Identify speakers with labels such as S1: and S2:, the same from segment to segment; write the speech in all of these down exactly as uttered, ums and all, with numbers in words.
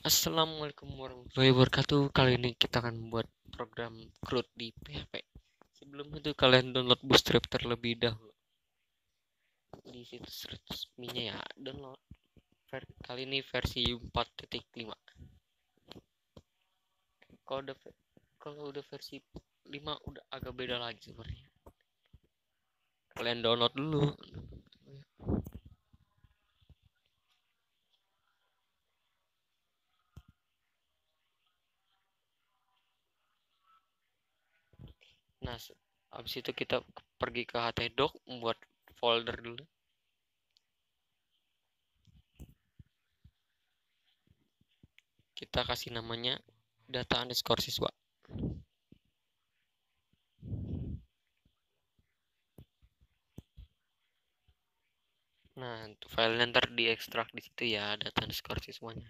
S1: Assalamualaikum warahmatullahi wabarakatuh. Kali ini kita akan membuat program CRUD di P H P. Sebelum itu kalian download Bootstrap terlebih dahulu. Di situs resminya ya, download. Kali ini versi empat titik lima. Kalau udah kalau udah versi lima udah agak beda lagi sebenarnya. Kalian download dulu. Nah, habis itu kita pergi ke htdoc membuat folder dulu. Kita kasih namanya data underscore siswa. Nah, untuk filenya ntar diekstrak di situ ya, data underscore siswanya.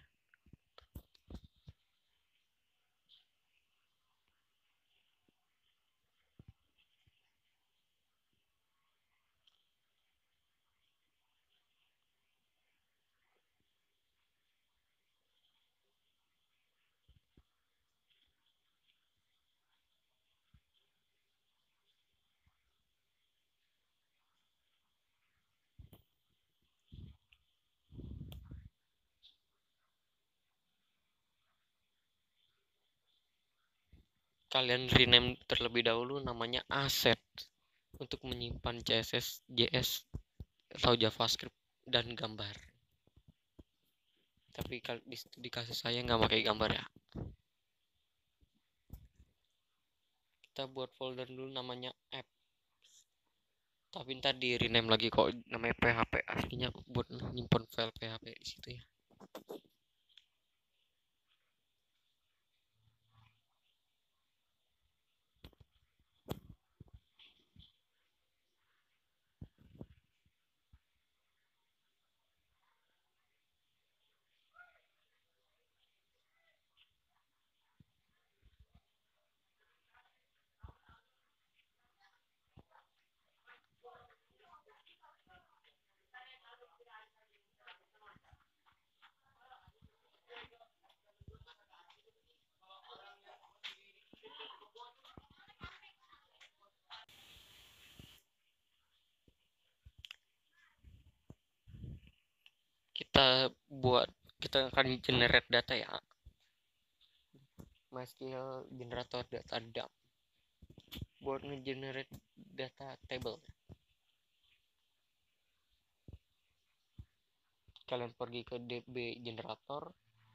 S1: Kalian rename terlebih dahulu namanya asset untuk menyimpan C S S, J S atau JavaScript dan gambar. Tapi kalau di, di kasus saya nggak pakai gambar ya. Kita buat folder dulu namanya app. Tapi ntar di rename lagi kok, namanya P H P aslinya buat nyimpan file P H P di situ ya. Kita buat kita akan generate data ya. MySQL generator data dump buat ngegenerate data table. Kalian pergi ke D B generator.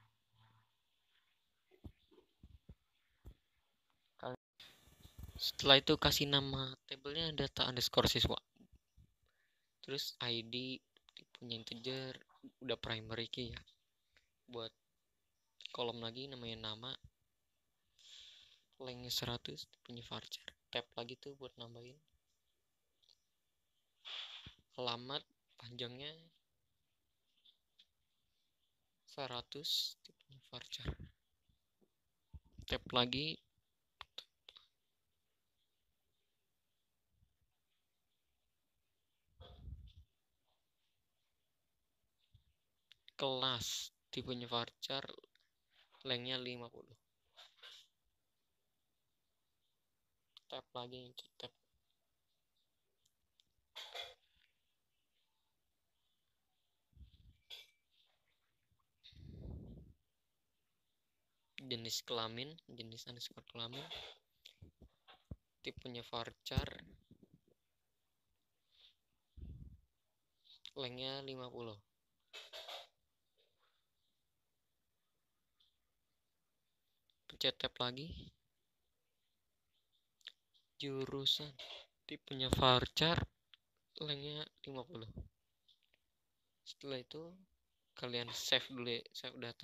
S1: Setelah itu kasih nama tabelnya data underscore siswa. Terus I D tipenya integer, udah primary key ya. Buat kolom lagi namanya nama. Length seratus tipenya varchar. Tab lagi tuh buat nambahin. Alamat panjangnya seratus tipenya varchar. Tab lagi kelas tipenya varchar, lengthnya lima puluh. Tab lagi tab. Jenis kelamin, jenis underscore kelamin, tipenya varchar, lengthnya lima puluh. Pencet tab lagi. Jurusan tipenya varchar, lengthnya lima puluh. Setelah itu kalian save dulu ya, save data.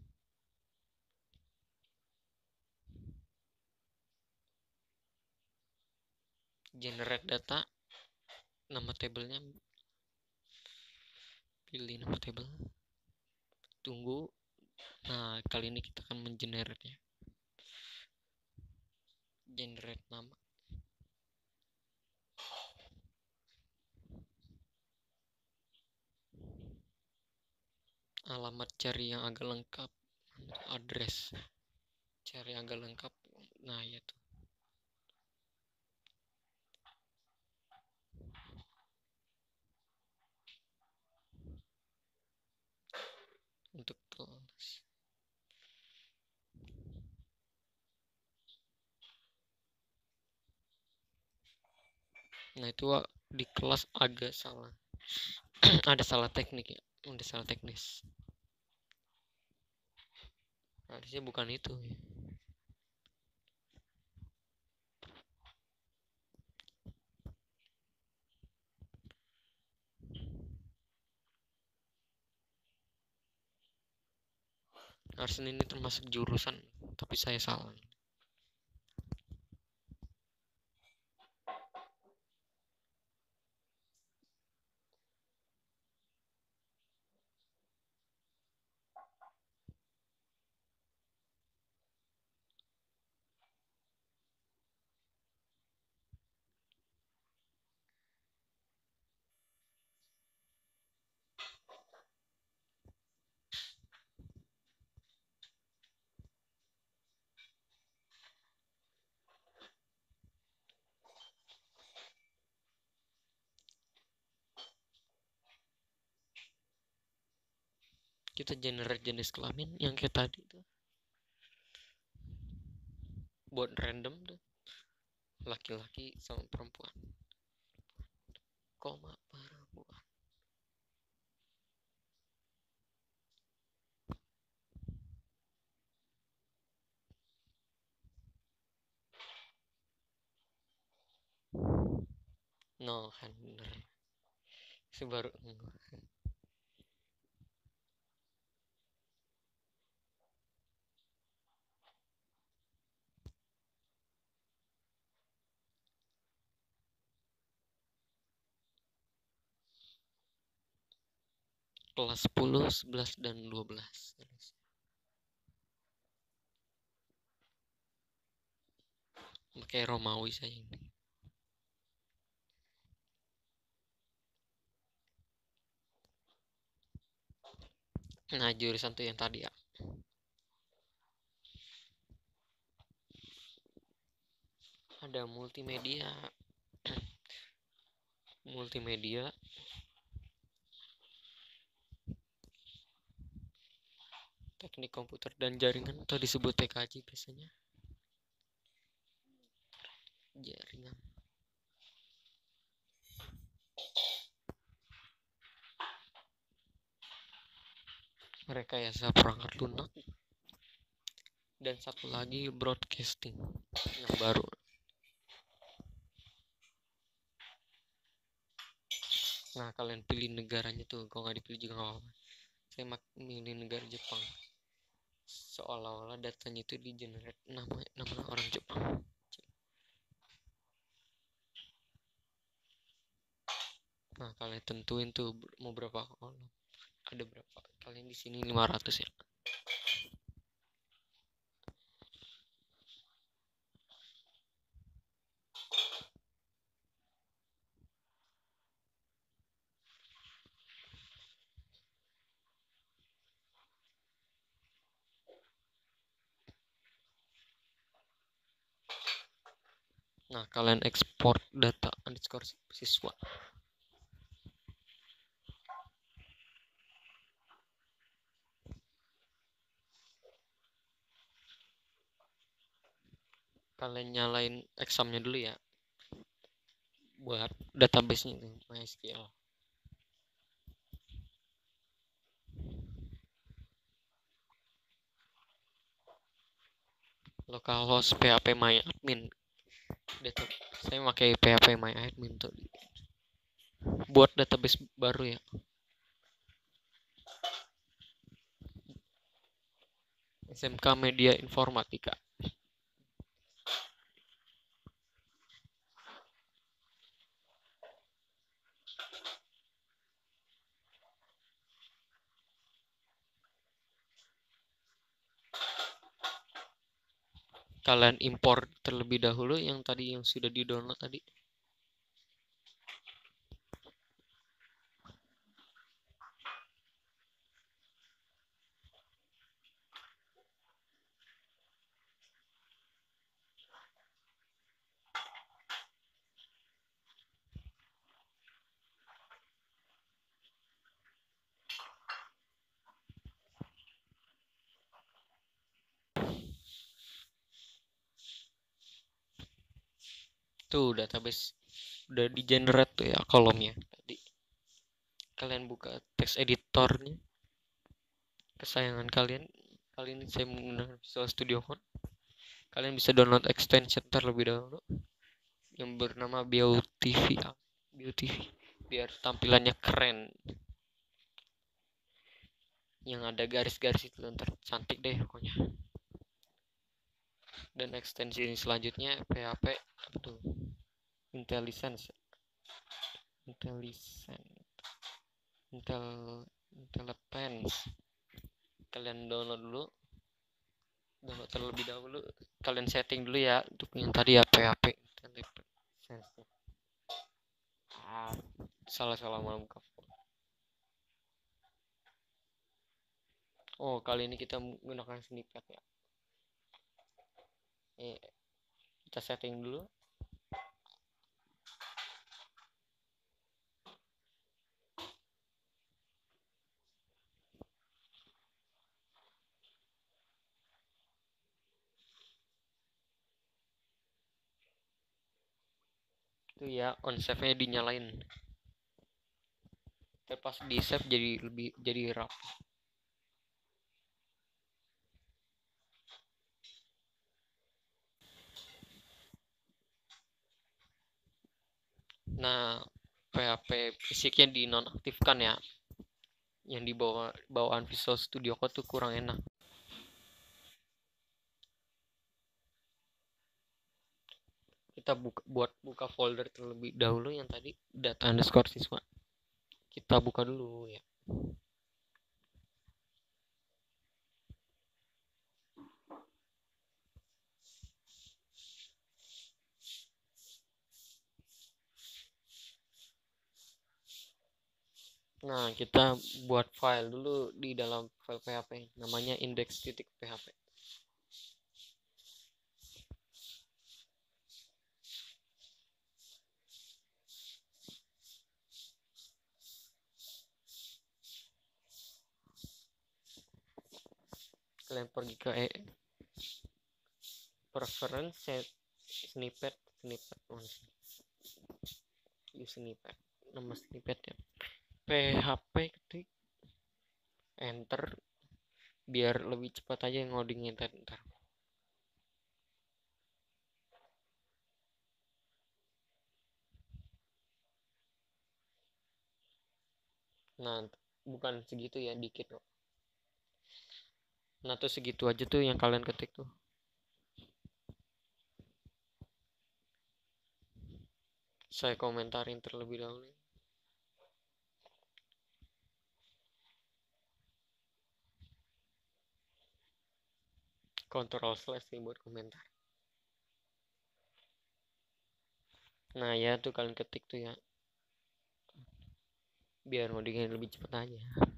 S1: Generate data. Nama tabelnya, pilih nama table, tunggu. Nah, kali ini kita akan mengenerate ya. Generate nama. Alamat cari yang agak lengkap. address, cari agak lengkap. Nah ya tuh, untuk kelas. Nah itu di kelas agak salah. Ada salah teknik ya, ada salah teknis. Harusnya bukan itu ya. Harusnya ini termasuk jurusan, tapi saya salah. Kita generate jenis kelamin yang kayak tadi tuh, buat random tuh, laki-laki sama perempuan, koma perempuan. No kan bener sih baru. Kelas sepuluh, sebelas, dan dua belas. Kayak Romawi saya ini. Nah jurusan tuh yang tadi ya. Ada multimedia. Multimedia. Teknik komputer dan jaringan atau disebut T K J biasanya. Jaringan. Rekayasa perangkat lunak. Dan satu lagi broadcasting yang baru. Nah kalian pilih negaranya tuh, kalau nggak dipilih juga nggak apa-apa. Saya milih negara Jepang. Seolah-olah datanya itu di generate nama nama orang Jepang. Nah kalian tentuin tuh mau berapa kolom. Ada berapa? Kalian di sini lima ratus ya. Nah kalian ekspor data underscore siswa. Kalian nyalain examnya dulu ya, buat database-nya itu MySQL. Localhost phpMyAdmin. Data, saya pakai phpMyAdmin tuh buat database baru ya. S M K Media Informatika. Kalian impor terlebih dahulu yang tadi yang sudah di download tadi. Tuh database udah di generate tuh ya kolomnya. Tadi kalian buka text editornya kesayangan kalian. Kali ini saya menggunakan Visual Studio Code. Kalian bisa download extension terlebih dahulu yang bernama Beauty Beauty biar tampilannya keren. Yang ada garis-garis itu ntar cantik deh pokoknya. Dan ekstensi selanjutnya P H P apa tuh? IntelliSense. IntelliSense. Intel IntelliSense. Kalian download dulu. Download terlebih dahulu. Kalian setting dulu ya untuk yang tadi ya P H P IntelliSense. Ah, salah-salah malam buka. Oh, kali ini kita menggunakan snippet ya. Eh, kita setting dulu. Itu ya on save-nya dinyalain. Terpas di save jadi lebih jadi rapi. Nah, P H P fisiknya dinonaktifkan ya. Yang di bawah bawaan Visual Studio Code tuh kurang enak. Kita buka, buat buka folder terlebih dahulu yang tadi data underscore siswa. Kita buka dulu ya. Nah, kita buat file dulu di dalam file P H P namanya index.php. Kalian pergi ke e preference set snippet snippet one use snippet nama snippet ya P H P ketik enter biar lebih cepat aja ngodingnya ntar, ntar. Nah bukan segitu ya, dikit kok. Nah tuh segitu aja tuh yang kalian ketik tuh. Saya komentarin terlebih dahulu. Control slash nih buat komentar. Nah ya tuh kalian ketik tuh ya, biar ngodingnya lebih cepat aja.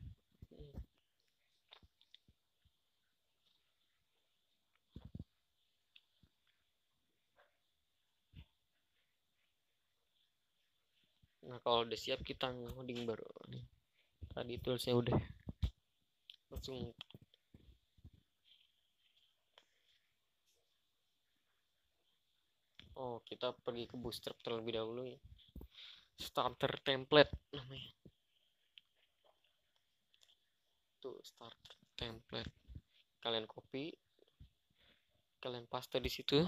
S1: Nah kalau udah siap kita ngoding baru. Tadi toolsnya udah langsung. Oh kita pergi ke Bootstrap terlebih dahulu ya. Starter template namanya. Tuh starter template. Kalian copy, kalian paste di situ.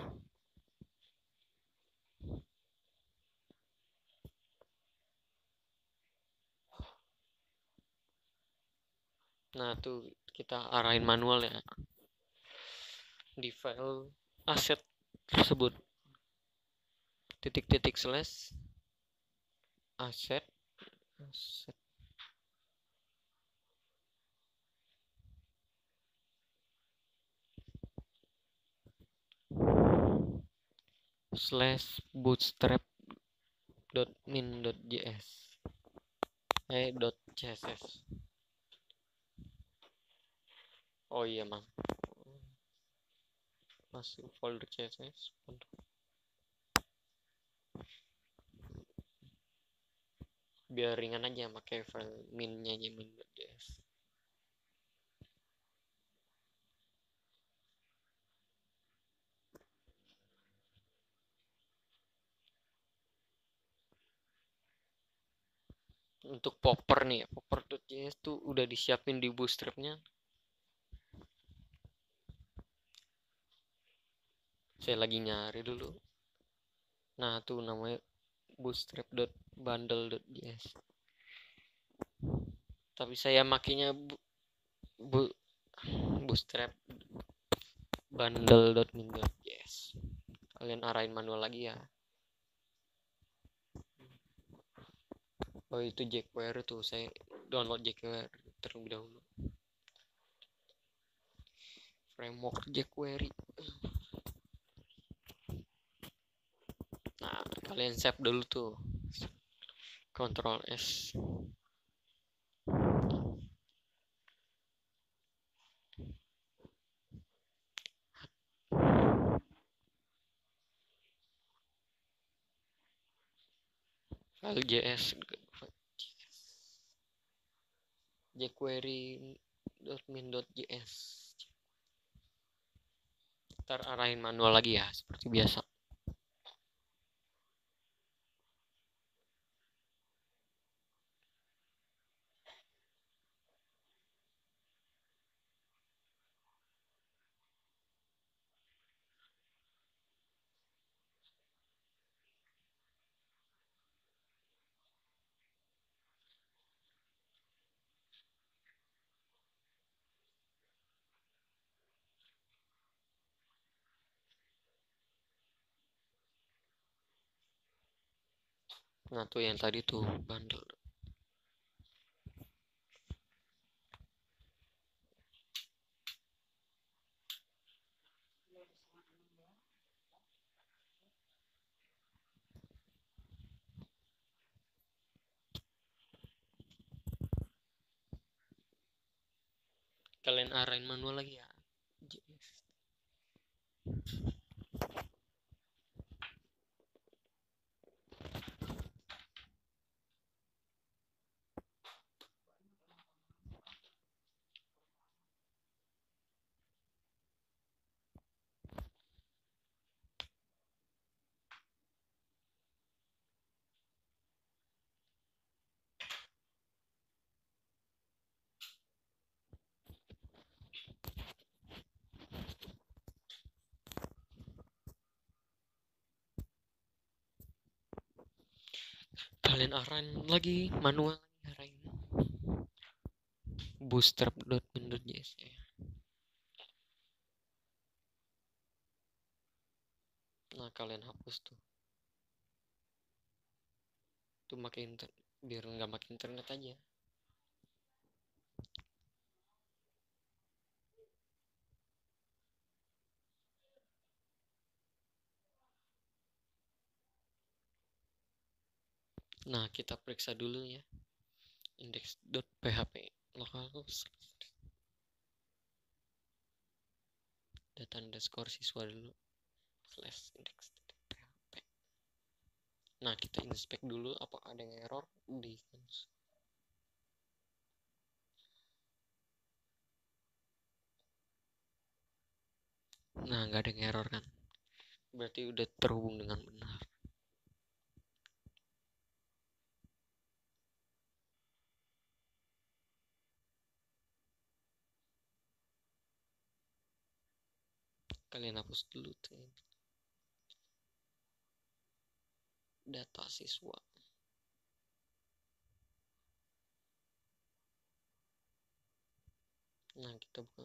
S1: Nah tuh kita arahin manual ya di file aset tersebut. Titik-titik slash aset aset slash bootstrap dot min dot js eh dot css. Oh iya mang, masuk folder css. Biar ringan aja pakai file minnya aja min dot js. Untuk popper nih, popper.js tuh udah disiapin di bootstrapnya. Saya lagi nyari dulu. Nah, tuh namanya bootstrap.bundle.js. Tapi saya makinya bu, bu, bootstrap bundle.min.js. Kalian arahin manual lagi ya. Oh, itu jQuery tuh, saya download jQuery terlebih dahulu. Framework jQuery. Nah, kalian save dulu tuh. Ctrl S. File.js jQuery.min.js. Ntar arahin manual lagi ya, seperti biasa. Nah, tuh yang tadi tuh bundle. Kalian arahin manual lagi ya. Kalian arahin lagi manual arahin bootstrap.min.js ya. Nah, kalian hapus tuh. Tuh makin inter biar nggak makin internet aja. Nah, kita periksa dulu ya. Index.php localhost data underscore siswa dulu slash index.php. Nah, kita inspect dulu apa ada yang error di Nah, nggak ada yang error kan, berarti udah terhubung dengan benar. Kalian hapus dulu tuh data siswa. Nah, kita buka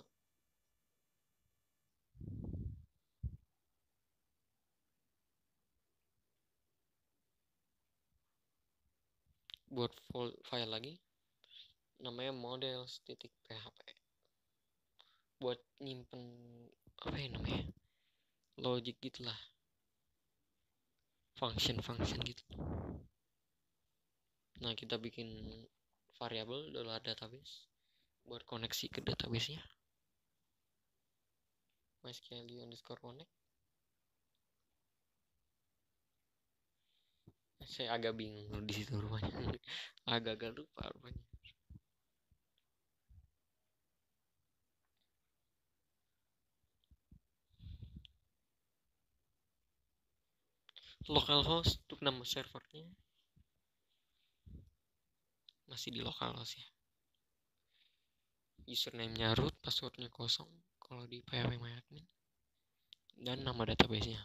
S1: buat file lagi namanya models.php buat nyimpen apa ya namanya, logic gitulah, function-function gitu. Nah, kita bikin variabel dollar database buat koneksi ke database nya mysql underscore connect. Saya agak bingung di situ rumahnya. Agak-agak lupa rupanya. Localhost untuk nama servernya. masih di localhost ya. Username-nya root, passwordnya kosong kalau di P H P MyAdmin, dan nama database-nya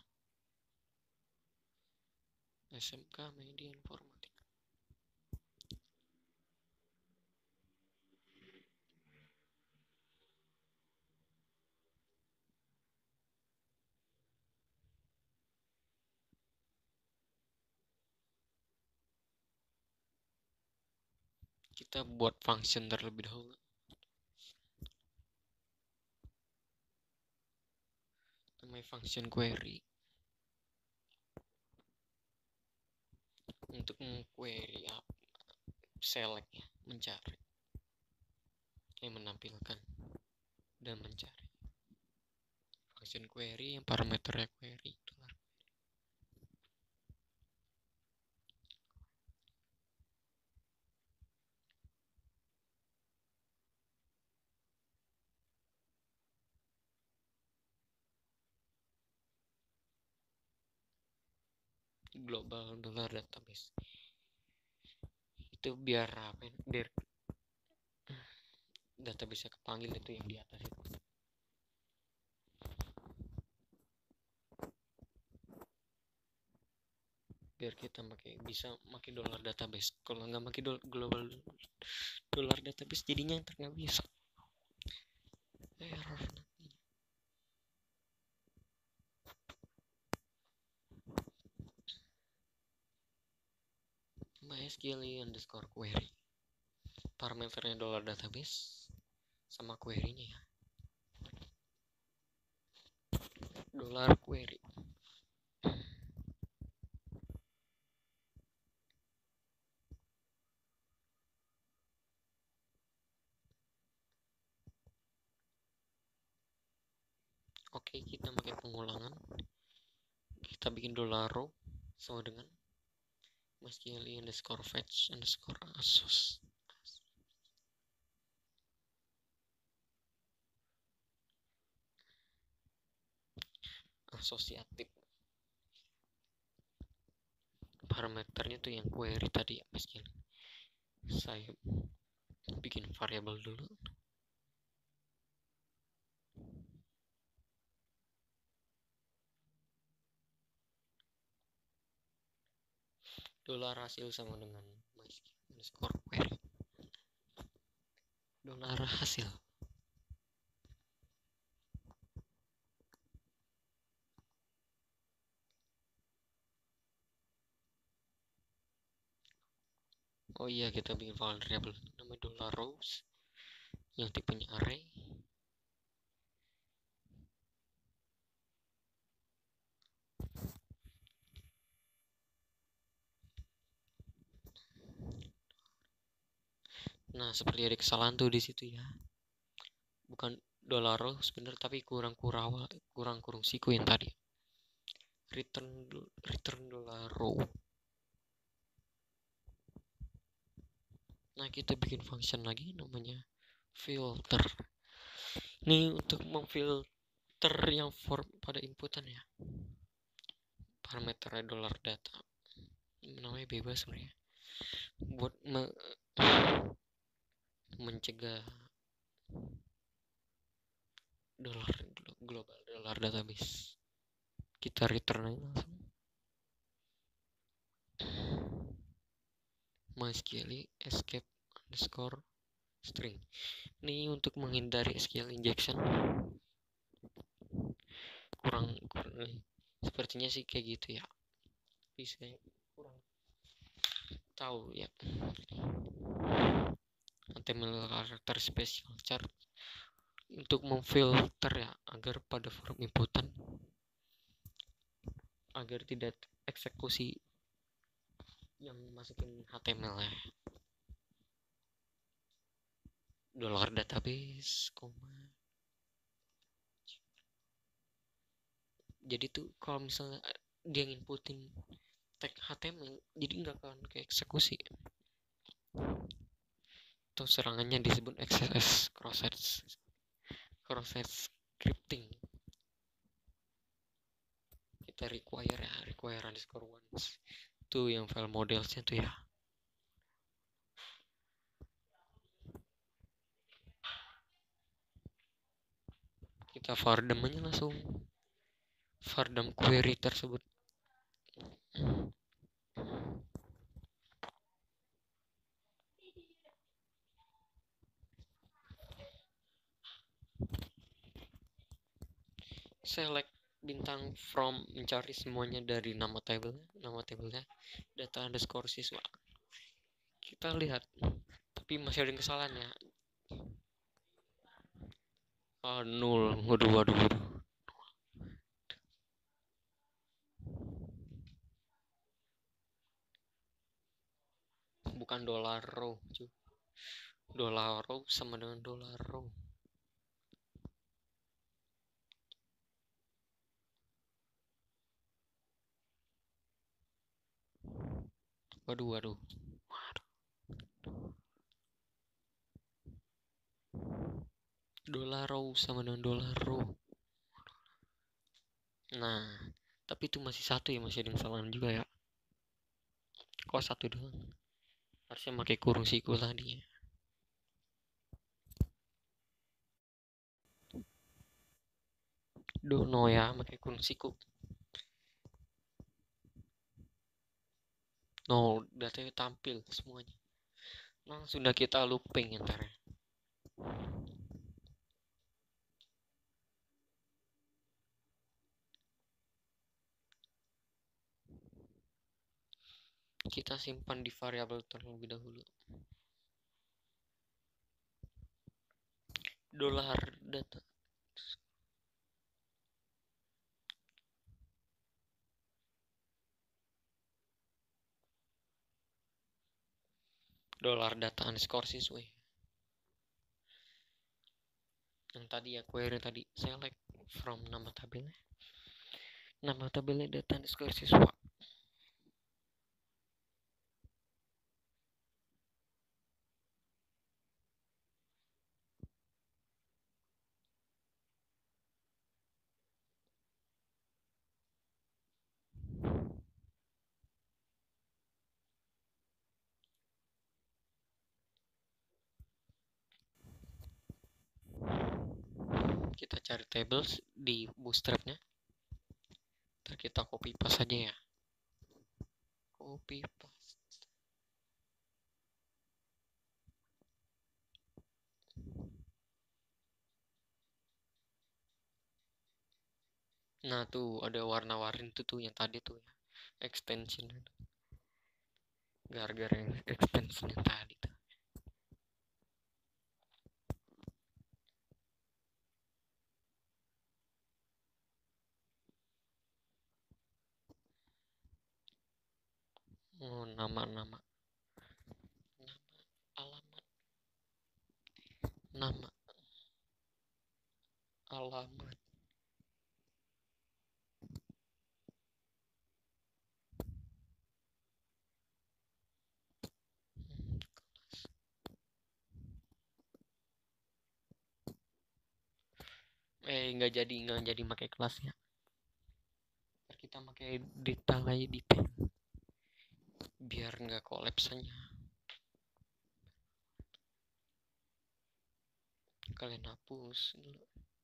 S1: S M K Media Informatika. Kita buat function terlebih dahulu. Namanya function query. Untuk mengquery apa? Select ya, mencari. Yang menampilkan dan mencari. Function query yang parameternya query. Global dollar database itu biar apa, biar database kepanggil itu yang di atas itu. Biar kita pakai bisa pakai dollar database. Kalau nggak pakai do global dollar database jadinya ntar nggak bisa, error. MySQL underscore query, parameternya dollar database sama query-nya ya, dollar query. Oke, kita pakai pengulangan. Kita bikin dollar row sama dengan MySQL underscore fetch underscore asos. Asosiatif. Parameternya tuh yang query tadi ya, MySQL. Saya bikin variabel dulu. Dolar hasil sama dengan MySQL underscore query. Dolar hasil. Oh iya, kita bikin variabel namanya dollar rows yang tipenya array. Nah, seperti ada kesalahan tuh di situ ya. Bukan dollar rows bener, tapi kurang kurawa, kurang kurung siku yang tadi. Return return dollar row. Nah, kita bikin function lagi namanya filter. Ini untuk memfilter yang form pada inputan ya. Parameternya dollar data. Namanya bebas sebenarnya. Buat me mencegah dollar global dollar database. Kita return aja langsung. MySQL escape underscore string. Ini untuk menghindari S Q L injection. Kurang, kurang sepertinya sih kayak gitu ya. Tapi saya kurang tahu ya. H T M L karakter special chart untuk memfilter ya, agar pada form inputan agar tidak eksekusi yang masukin H T M L ya. Dollar database, koma. Jadi tuh kalau misalnya dia nginputin tag H T M L, jadi nggak akan ke eksekusi. Atau serangannya disebut X S S, cross-site cross-site scripting. Kita require ya, require underscore once. Tuh yang file modelsnya tuh ya. kita vardam aja langsung vardam query tersebut. Select bintang from, mencari semuanya dari nama table, nama tabelnya data underscore siswa. Kita lihat, tapi masih ada yang kesalahan ya. Oh, nol. Waduh, waduh, waduh. Bukan dolar row, cuy. Dolar row sama dengan dolar row. Waduh, waduh. Dolar row sama dengan dolar row. Nah, tapi itu masih satu ya, masih ada yang kesalahan juga ya. Kok satu doang? Harusnya pakai kurung siku tadi ya. Dono ya, pakai kurung siku. No, datanya tampil semuanya. Nah, sudah kita looping ntar ya. Kita simpan di variabel terlebih dahulu. Dolar data. Dolar data underscore siswa. Yang tadi ya query tadi, select from nama tabelnya. Nama tabelnya data underscore siswa. Kita cari tables di bootstrapnya. Ntar kita copy paste aja ya. Copy paste. Nah tuh ada warna-warni tuh tuh yang tadi tuh ya. Extension. Gara-gara yang extension yang tadi tuh. Oh, nama-nama. Nama, alamat. Nama, alamat. Eh nggak jadi nggak jadi pakai kelasnya. Ntar kita pakai detail aja detail. Biar nggak kolapsnya. Kalian hapus dulu.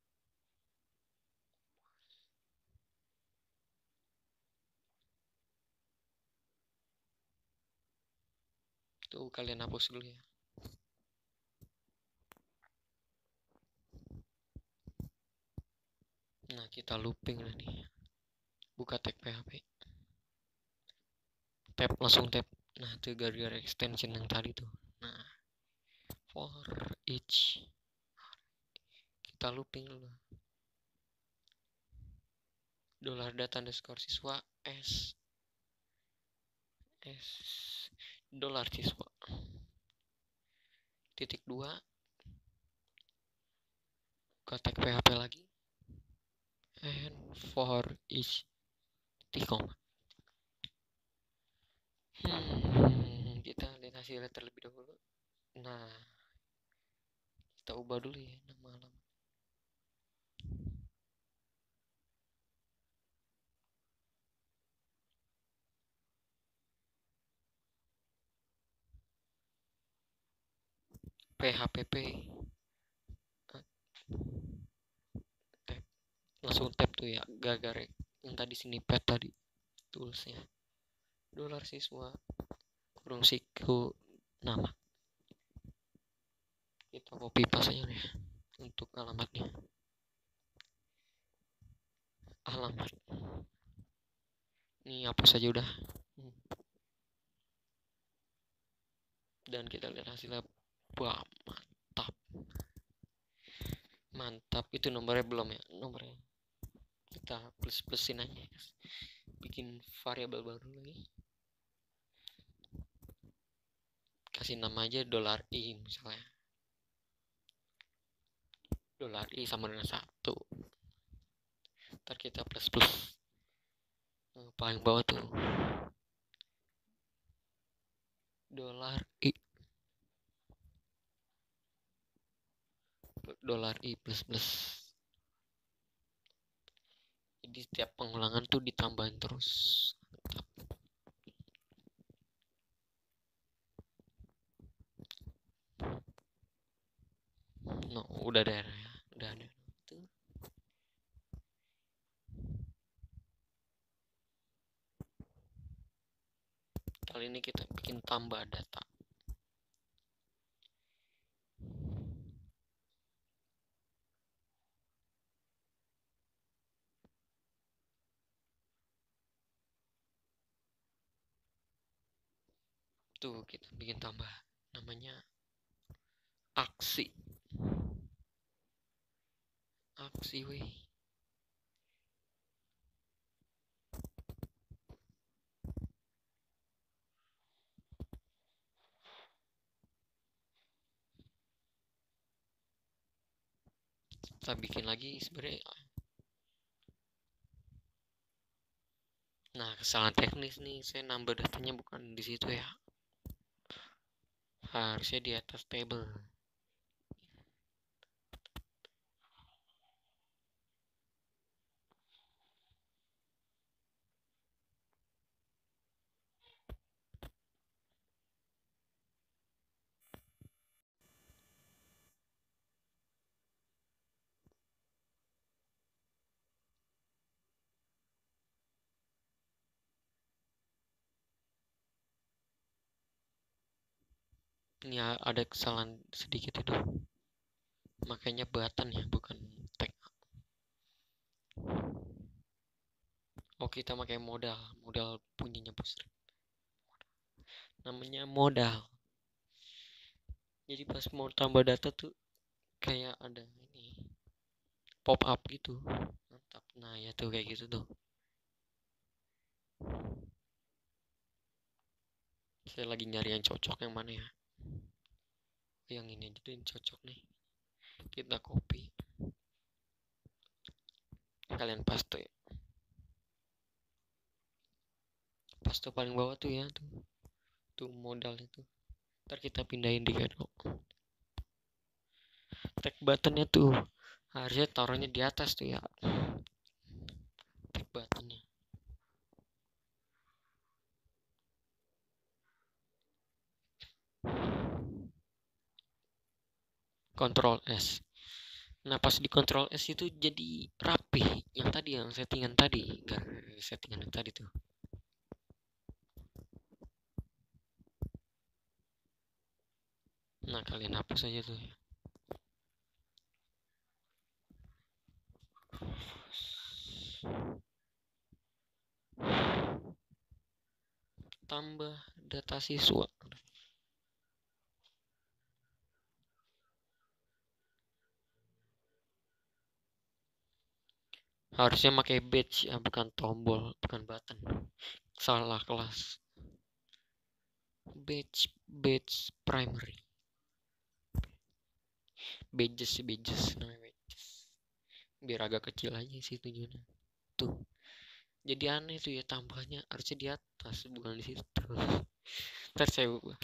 S1: Tuh kalian hapus dulu ya. Nah kita looping lah nih. Buka tag P H P. Tab langsung tab. Nah itu gara-gara extension yang tadi tuh. Nah for each kita looping dulu. Dolar data underscore siswa s s dolar siswa titik dua ke tag P H P lagi and for each titik koma. Hmm, kita lihat hasilnya terlebih dahulu. Nah kita ubah dulu ya nama alamat. phpp langsung tap tuh ya, gara-gara yang tadi snippet tadi toolsnya dolar siswa kurung siku nama. Kita copy paste aja nih untuk alamatnya. Alamat ini hapus saja udah. Dan kita lihat hasilnya. Wah, mantap mantap. Itu nomornya belum ya, nomornya kita plus plusin aja, bikin variabel baru lagi, kasih nama aja dolar i misalnya. Dolar i sama dengan satu. Ntar kita plus plus nah, paling bawah tuh dolar i dolar i plus plus. Jadi setiap pengulangan tuh ditambahin terus. Mantap. No, udah ada ya, udah ada tuh. Kali ini kita bikin tambah data. Tuh kita bikin tambah, namanya aksi. Aksi weh. Kita bikin lagi sebenarnya. Nah, kesalahan teknis nih, saya nambah datanya bukan di situ ya. Harusnya di atas table. Ini ada kesalahan sedikit itu. Makanya button ya, bukan tag. Oh, kita pakai modal, modal punyanya Bootstrap. Namanya modal. Jadi pas mau tambah data tuh kayak ada ini pop up gitu. Mantap. Nah, ya tuh kayak gitu tuh. Saya lagi nyari yang cocok yang mana ya. Yang ini aja tuh yang cocok nih. Kita copy. Kalian paste ya. Paste paling bawah tuh ya tuh. Tuh modal itu. Ntar kita pindahin di Kado. Tag buttonnya tuh harusnya taruhnya di atas tuh ya. Tag buttonnya. Ctrl S. Nah pas di Ctrl S itu jadi rapi. Yang tadi yang settingan tadi, enggak settingan yang tadi tuh. Nah kalian hapus aja tuh ya. Tambah data siswa. Harusnya pakai badge ya, bukan tombol, bukan button. Salah kelas. Badge, badge primary. Badges, badges, namanya badges. Biar agak kecil aja sih tujuannya. Tuh. Jadi aneh tuh ya, tambahnya harusnya di atas, bukan di situ. Ntar saya ubah.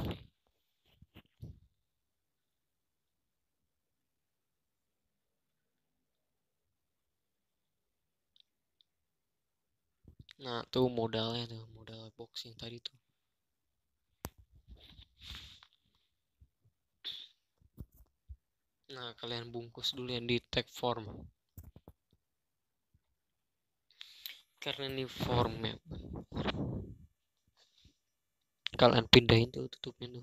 S1: Nah tuh modalnya tuh, modal box yang tadi tuh. Nah kalian bungkus dulu yang di tag form. karena ini formnya kalian pindahin tuh tutupnya tuh.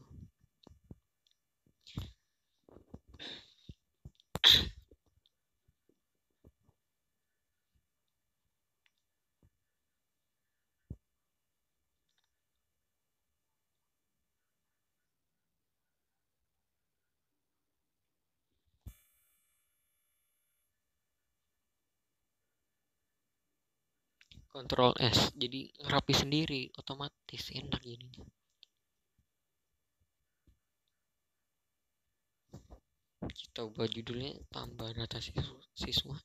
S1: Control S, jadi ngerapi sendiri otomatis, enak jadinya. Kita ubah judulnya, tambah data siswa.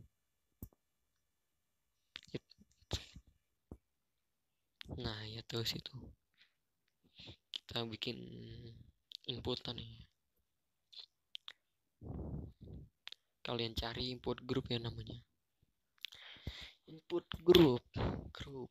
S1: Nah ya tuh situ kita bikin inputan nih. Kalian cari input group ya namanya. Input group, group.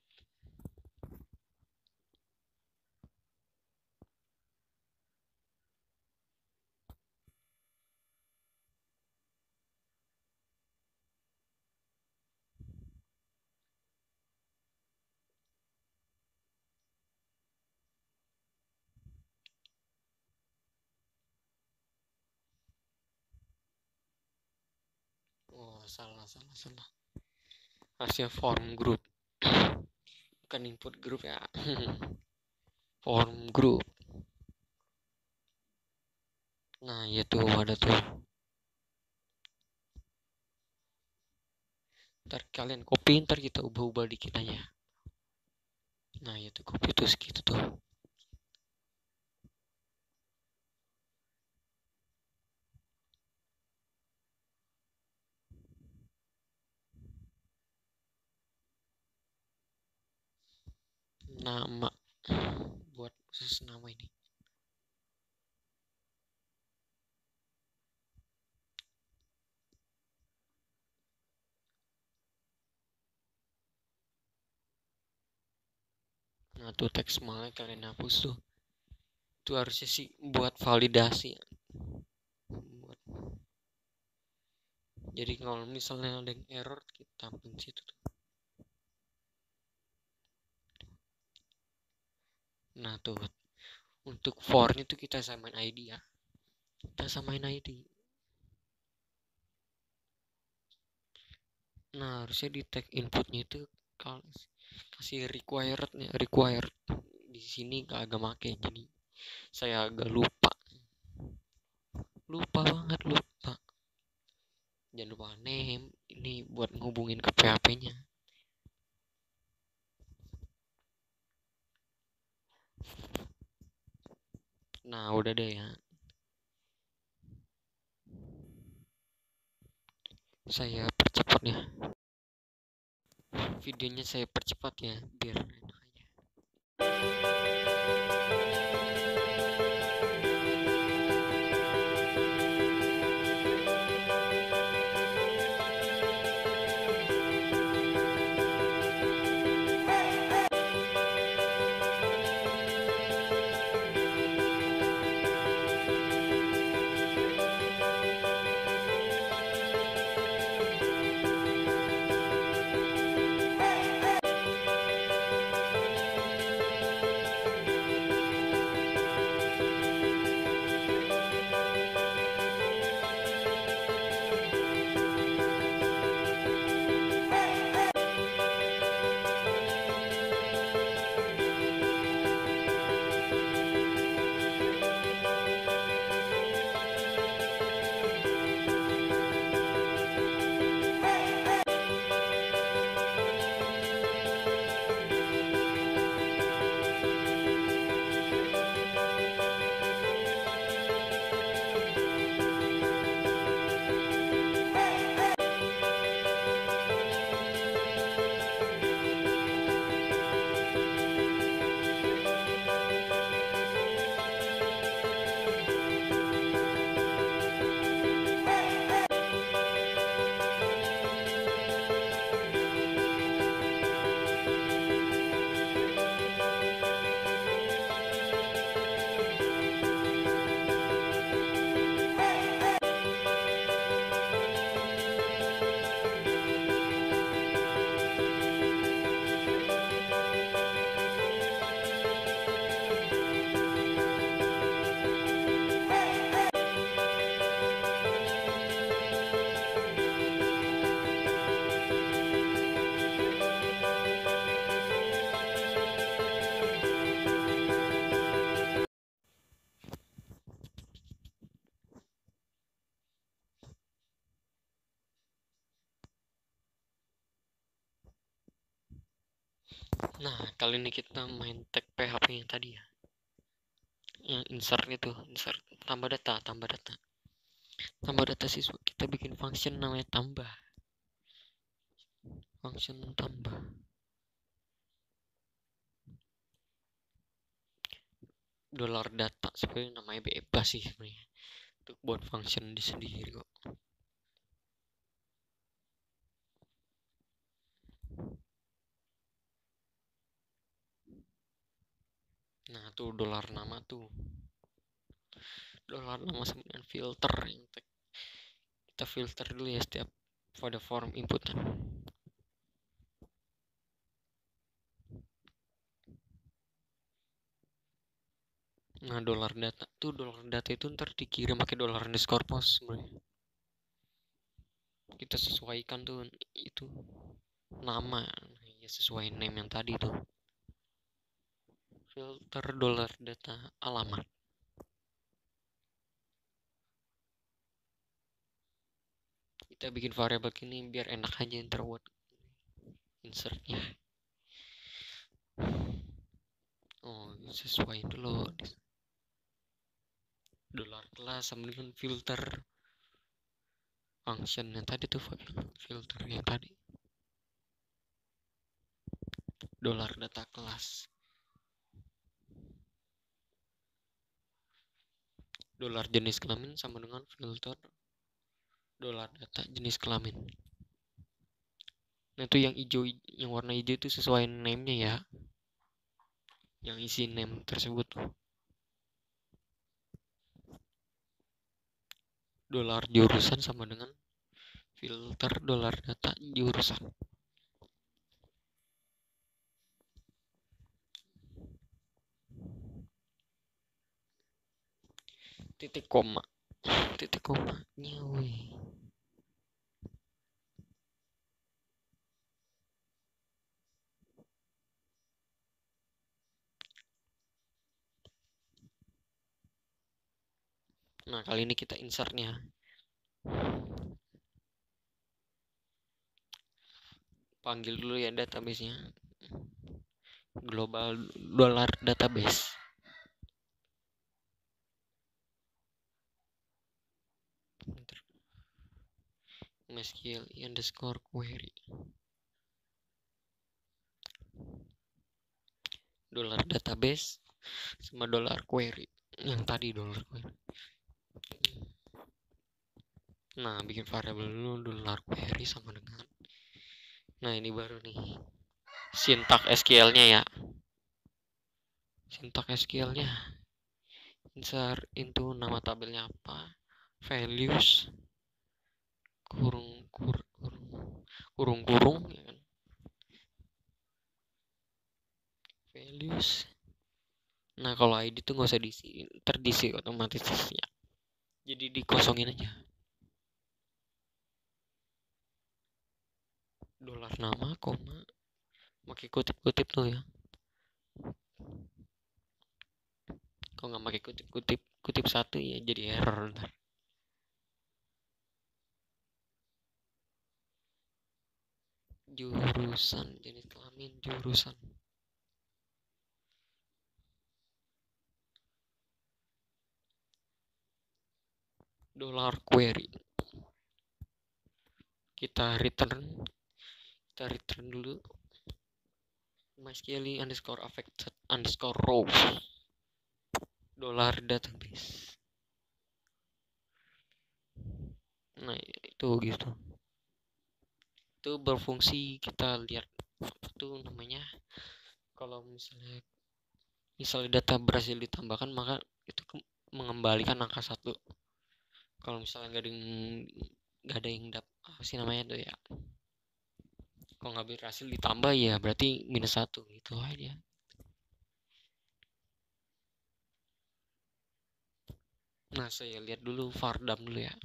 S1: Oh salah salah salah. Hasil form group. Bukan input group ya. Form group. Nah ya tuh ada tuh. Ntar kalian copy, ntar kita ubah-ubah dikit aja. Nah ya tuh copy tuh segitu tuh. Nama buat khusus nama ini. Nah tuh teks malah kalian hapus tuh. Itu harusnya sih buat validasi. Buat. Jadi kalau misalnya ada yang error kita tampilin situ tuh. Nah tuh untuk for-nya tuh kita samain I D ya. Kita samain I D. Nah harusnya di tag inputnya itu kalau kasih required nya required di sini agak make, jadi saya agak lupa lupa banget lupa jangan lupa name ini buat ngubungin ke P H P-nya. Nah udah deh ya, saya percepat ya videonya, saya percepat ya biar enak aja. Nah, kali ini kita main tag P H P yang tadi ya. Yang insert itu, insert tambah data, tambah data. Tambah data siswa, kita bikin function namanya tambah. Function tambah. Dolar data, sebenarnya namanya bebas sih sebenarnya. Untuk buat function di sendiri kok. Nah, tuh dolar nama tuh. Dolar nama sama dengan filter yang tag. Kita filter dulu ya setiap pada form inputan. Nah, dolar data tuh, dolar data itu ntar dikirim pakai dolar underscore post sebenarnya. Kita sesuaikan tuh itu nama ya, sesuai name yang tadi tuh. Filter dolar data alamat. Kita bikin variabel ini biar enak aja ntar buat insertnya. Oh, sesuai dulu dolar kelas sama dengan filter function yang tadi tuh, filter yang tadi dolar data kelas, dolar jenis kelamin sama dengan filter dolar data jenis kelamin. Nah, itu yang hijau, yang warna hijau itu sesuai name-nya ya, yang isi name tersebut. Dolar jurusan sama dengan filter dolar data jurusan. Titik koma, titik koma nyawi. Nah, kali ini kita insertnya. Panggil dulu ya database-nya. Global dollar database. MySQL underscore query. Dollar database sama dollar query. Yang tadi dollar query. Nah, bikin variabel dulu dollar query sama dengan. Nah, ini baru nih. Sintak S Q L-nya ya. Sintak S Q L-nya. Insert into nama tabelnya apa? Values kurung kur, kurung kurung kurung ya kan? Values. Nah, kalau I D tuh nggak usah diisi, terdiisi otomatis ya. Jadi dikosongin aja. Dolar nama, koma, pakai kutip-kutip tuh ya. Kalau nggak pakai kutip-kutip, kutip satu ya jadi error ntar. Jurusan, jenis kelamin jurusan. Dolar query. Kita return, kita return dulu. MySQL underscore affected underscore row. Dolar database. Nah, itu gitu. Itu berfungsi, kita lihat itu namanya, kalau misalnya misalnya data berhasil ditambahkan maka itu mengembalikan angka satu. Kalau misalnya nggak ada yang nggak ada yang dap apa sih namanya tuh ya, kalau nggak berhasil ditambah ya berarti minus satu gitu aja. Nah, saya lihat dulu vardam dulu ya.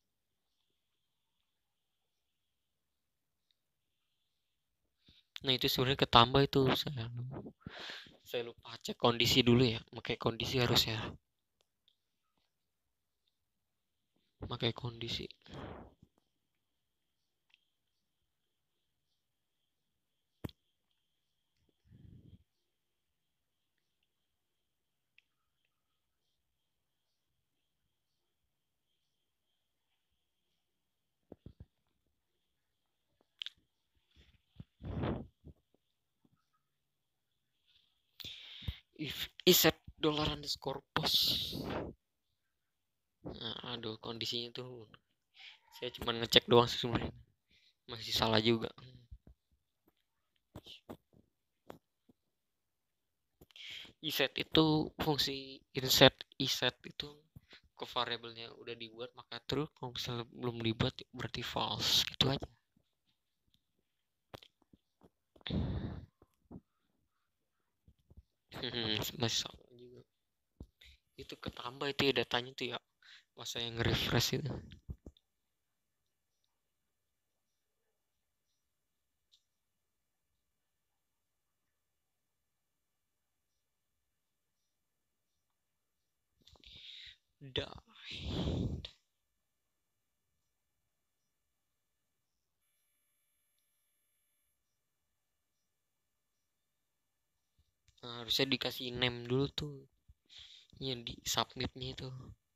S1: Nah, itu sebenarnya ketambah itu, saya saya lupa cek kondisi dulu ya, pakai kondisi harus ya, pakai kondisi. if iset dollar underscore pos. Nah, aduh kondisinya tuh saya cuma ngecek doang sih sebenarnya, masih salah juga. Iset itu fungsi inset iset itu ke variabelnya udah dibuat maka true, kalau misalnya belum dibuat berarti false, gitu aja. Masih salah juga itu, ketambah itu ya datanya tuh ya, masa yang refresh itu. Dah. Nah, harusnya dikasih name dulu tuh yang di submitnya itu,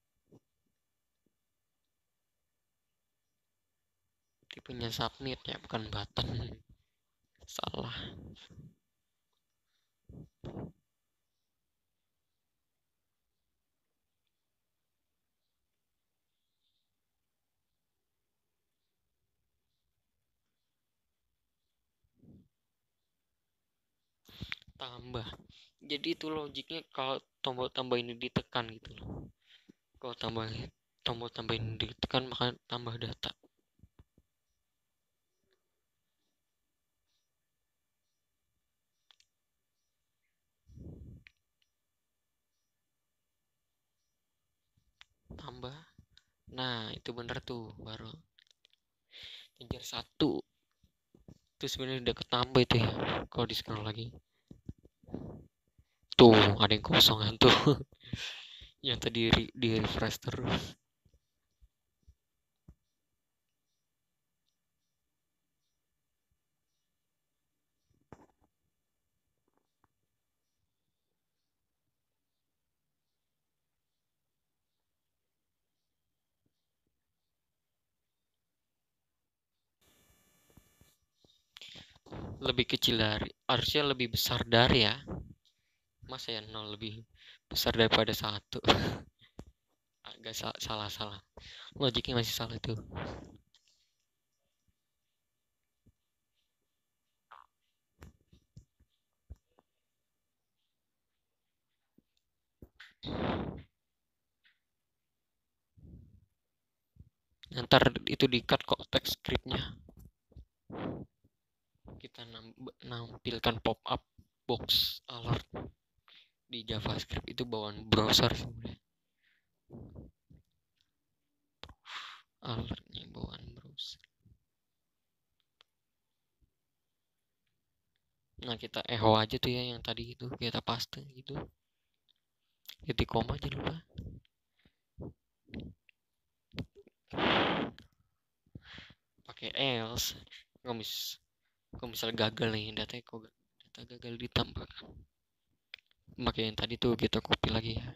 S1: tipenya submit ya bukan button. Salah. Tambah, jadi itu logiknya kalau tombol tambah ini ditekan gitu loh, kalau tambah tombol tambah ini ditekan maka tambah data. Tambah, nah itu bener tuh, baru kejar satu itu sebenarnya udah ketambah itu ya, kalau di scroll lagi tuh ada yang kosongan tuh. Yang tadi di, di refresh terus. Lebih kecil dari, harusnya lebih besar dari ya, masa ya nol lebih besar daripada satu. Agak salah salah logiknya, masih salah itu. Ntar itu di cut kok teks scriptnya, kita nampilkan pop up box alert di JavaScript itu bawaan browser sebenarnya, alertnya bawaan browser. Nah kita echo aja tuh ya yang tadi itu kita paste gitu, jadi koma aja dulu lah. Pakai else, kalau mis kalau misal gagal nih data kok data gagal ditambah, pakai yang tadi tuh kita copy lagi ya.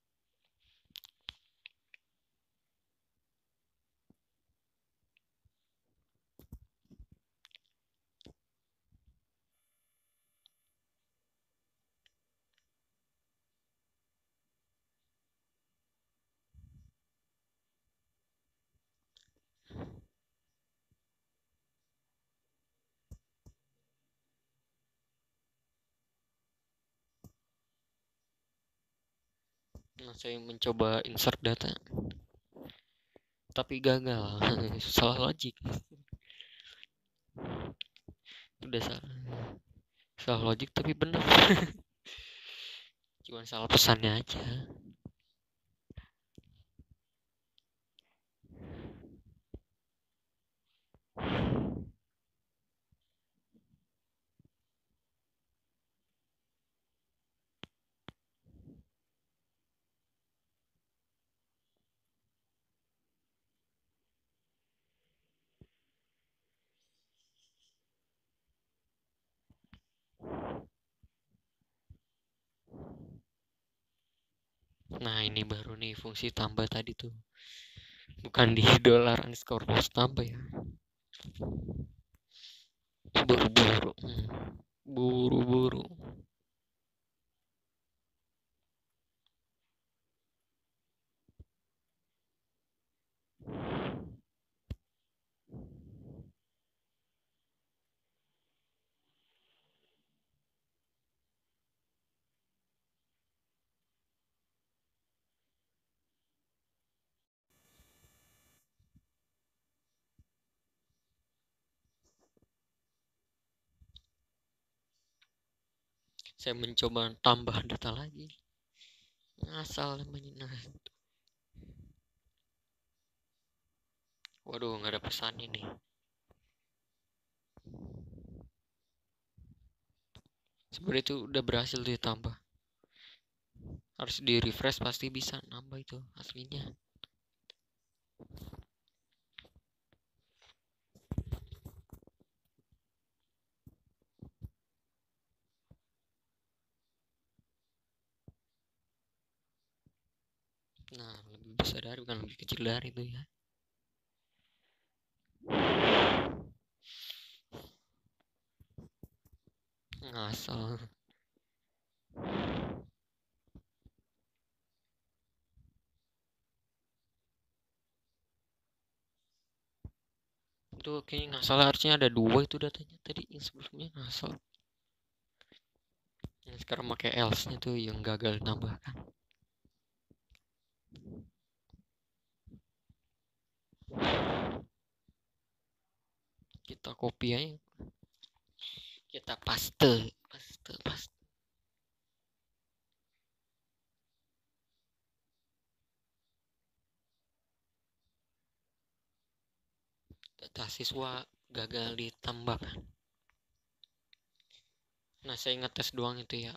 S1: Nah saya mencoba insert data tapi gagal. Salah logik, udah salah salah logik tapi bener. Cuman salah pesannya aja. Nah ini baru nih fungsi tambah tadi tuh, bukan di dollar underscore post tambah ya. Buru-buru, hmm. buru-buru. Saya mencoba tambah data lagi, ngasal namanya. Nah, waduh, nggak ada pesan ini. Sebenarnya itu udah berhasil ditambah. Harus di refresh, pasti bisa nambah itu aslinya. Nah, lebih besar dari, bukan lebih kecil dari itu ya. Ngasal. Itu kayaknya ngasal, harusnya ada dua itu datanya tadi, yang sebelumnya ngasal. Yang sekarang pakai else nya tuh yang gagal nambahkan. Kita copy aja, kita paste, paste, paste. Data siswa gagal ditambahkan. Nah, saya ngetes doang itu ya.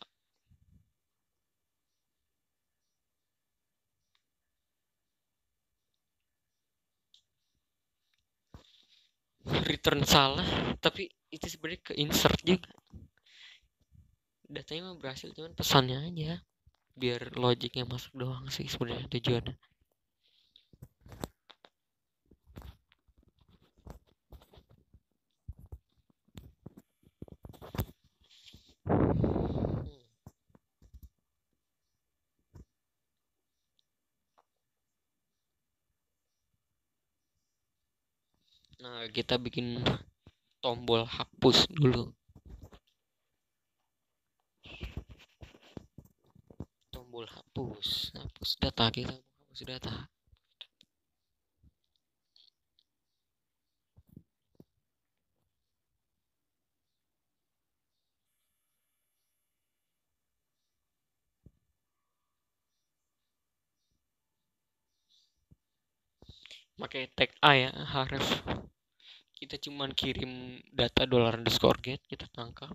S1: Return salah, tapi itu sebenarnya ke insert juga. Datanya mah berhasil, cuman pesannya aja biar logiknya masuk doang sih sebenarnya tujuannya. Nah, kita bikin tombol hapus dulu. Tombol hapus, hapus data, kita hapus data. Pakai tag A ya, harus kita cuman kirim data dollar underscore get, kita tangkap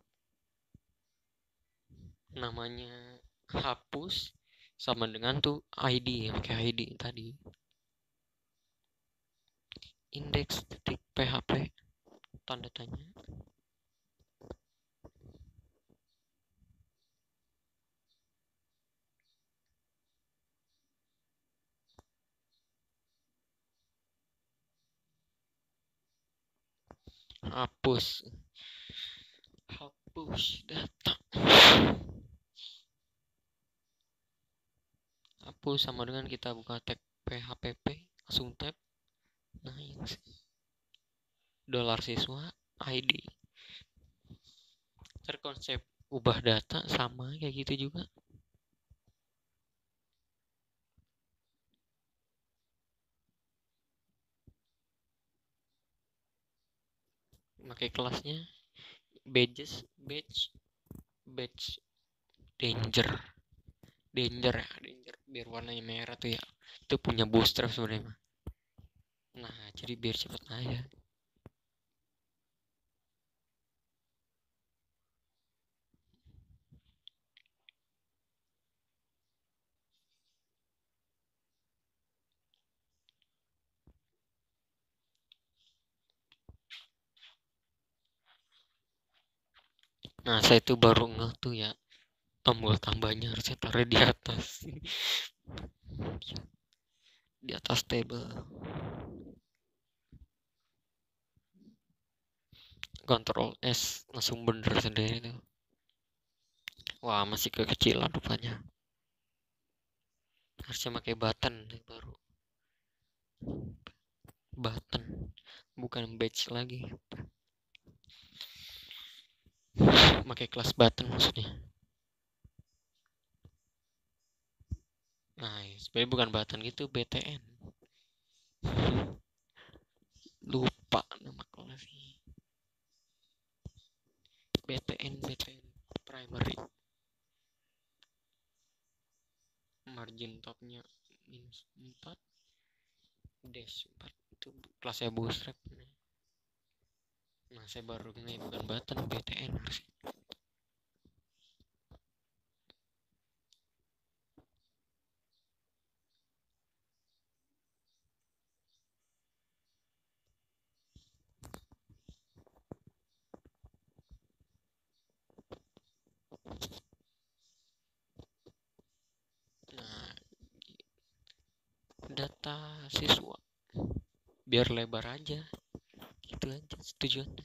S1: namanya hapus sama dengan tuh I D ya, pakai I D tadi, index titik php tanda tanya. Hapus, hapus data, hapus sama dengan kita buka tag php, langsung tab. Nah, ini dolar siswa I D. Terkonsep ubah data sama kayak gitu juga. Pakai kelasnya badges, badge, badge danger, danger ya, danger biar warnanya merah tuh ya. Itu punya bootstrap sebenarnya. Nah, jadi biar cepet aja. Nah, saya tuh baru ngeh tuh ya, tombol tambahnya harusnya taruh di atas. Di atas table. Control S langsung bener sendiri tuh. Wah, masih kekecilan rupanya. Harusnya pakai button baru. Button, bukan badge lagi. Pakai kelas button maksudnya. Nah, sebenarnya bukan button gitu, B T N. Lupa nama kelasnya. B T N, B T N primary. margin topnya minus empat dash empat itu kelasnya bootstrap. Nah saya baru ini bukan button B T N sih. Nah data siswa biar lebar aja gitu aja tujuannya.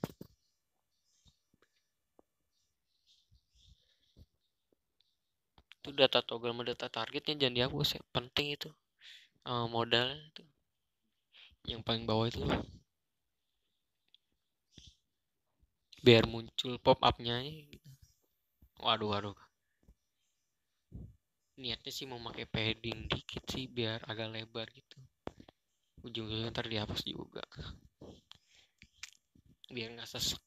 S1: Itu data toggle sama data targetnya jangan dihapus ya, penting itu. Uh, modal itu yang paling bawah itu loh. Biar muncul pop up-nya gitu. Waduh waduh. Niatnya sih mau pakai padding dikit sih biar agak lebar gitu. Ujung-ujungnya ntar dihapus juga. Biar nggak sesek.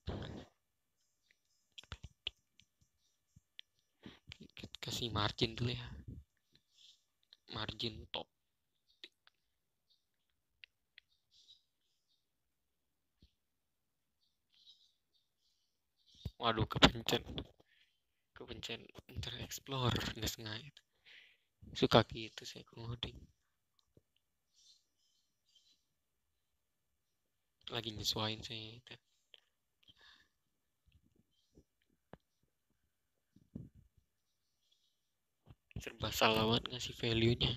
S1: Kasih margin dulu ya. Margin top. Waduh kepencet. Kepencet ntar explore nggak sengaja. Suka gitu saya ngoding. Lagi nyesuain saya itu. Serba salah banget ngasih value-nya.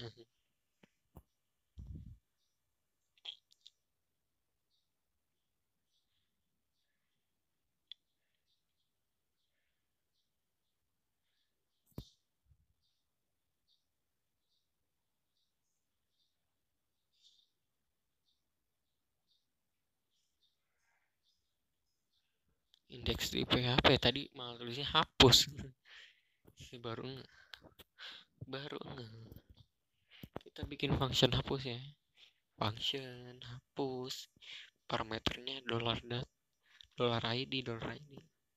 S1: Indeks di P H P tadi malah tulisnya hapus. baru baru kita bikin function hapus ya. Function hapus parameternya dollar dat dollar id dollar id.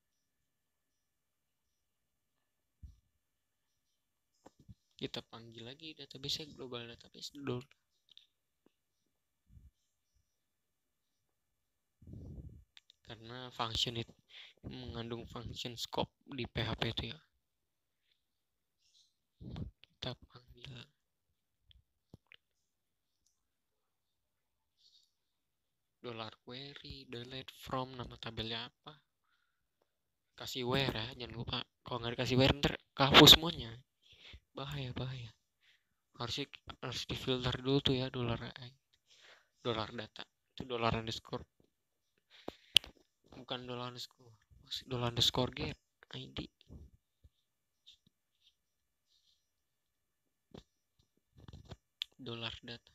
S1: Kita panggil lagi database global database dulu. Karena function itu mengandung function scope di P H P itu ya. Kita panggil dollar query delete from nama tabelnya apa, kasih where ya jangan lupa. Kalau nggak dikasih where ntar kehapus semuanya, bahaya bahaya. Harusnya harus difilter dulu tuh ya dollar dollar data itu dollar underscore bukan dollar underscore dollar underscore get id dollar data.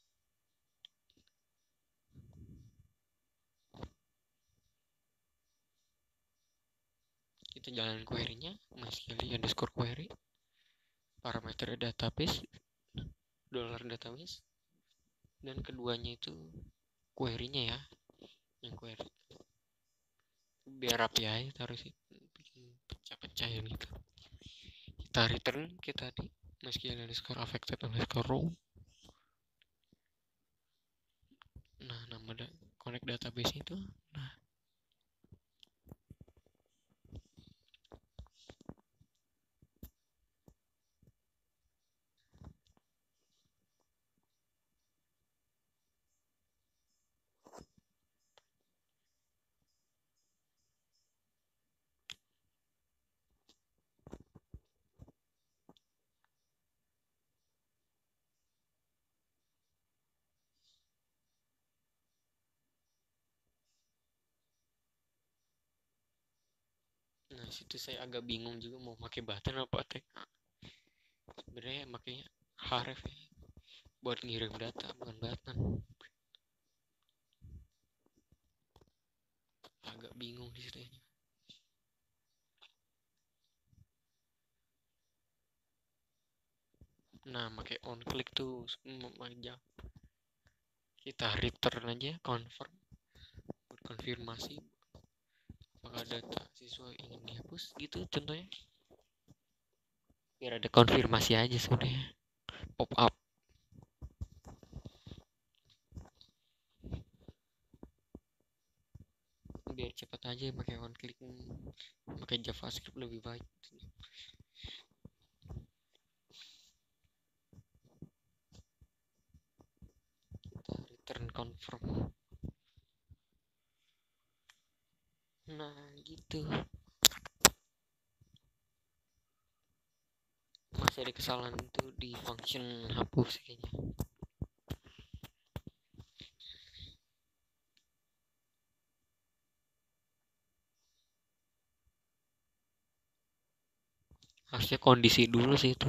S1: Kita jalan query-nya MySQL underscore query parameter database dollar database dan keduanya itu query-nya ya, yang query biar rapi aja taruh sih bikin pecah-pecah gitu. Kita return kita di MySQL underscore affected underscore row. Nah nama da connect database itu nah Nah situ saya agak bingung juga mau pakai button apa tag. Sebenarnya makanya href ya, buat ngirim data bukan button. Agak bingung di situ. Nah pakai on click tuh aja. Kita return aja confirm buat konfirmasi apakah data siswa ingin dihapus gitu contohnya. Biar ada konfirmasi aja sebenarnya. pop up. Biar cepat aja pakai one click, pakai JavaScript lebih baik. Kita return confirm. Nah gitu. Masih ada kesalahan itu di function hapus kayaknya. Harusnya kondisi dulu sih itu.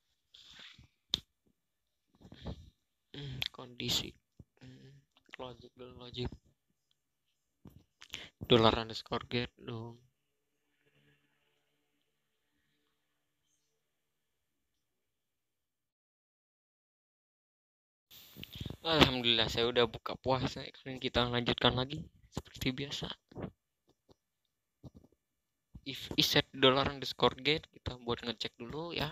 S1: Hmm, kondisi. Hmm, logic dulu, logic. Dollar underscore get dong. Alhamdulillah saya udah buka puasa. Kalian kita lanjutkan lagi seperti biasa. If is set dollar underscore get, kita buat ngecek dulu ya.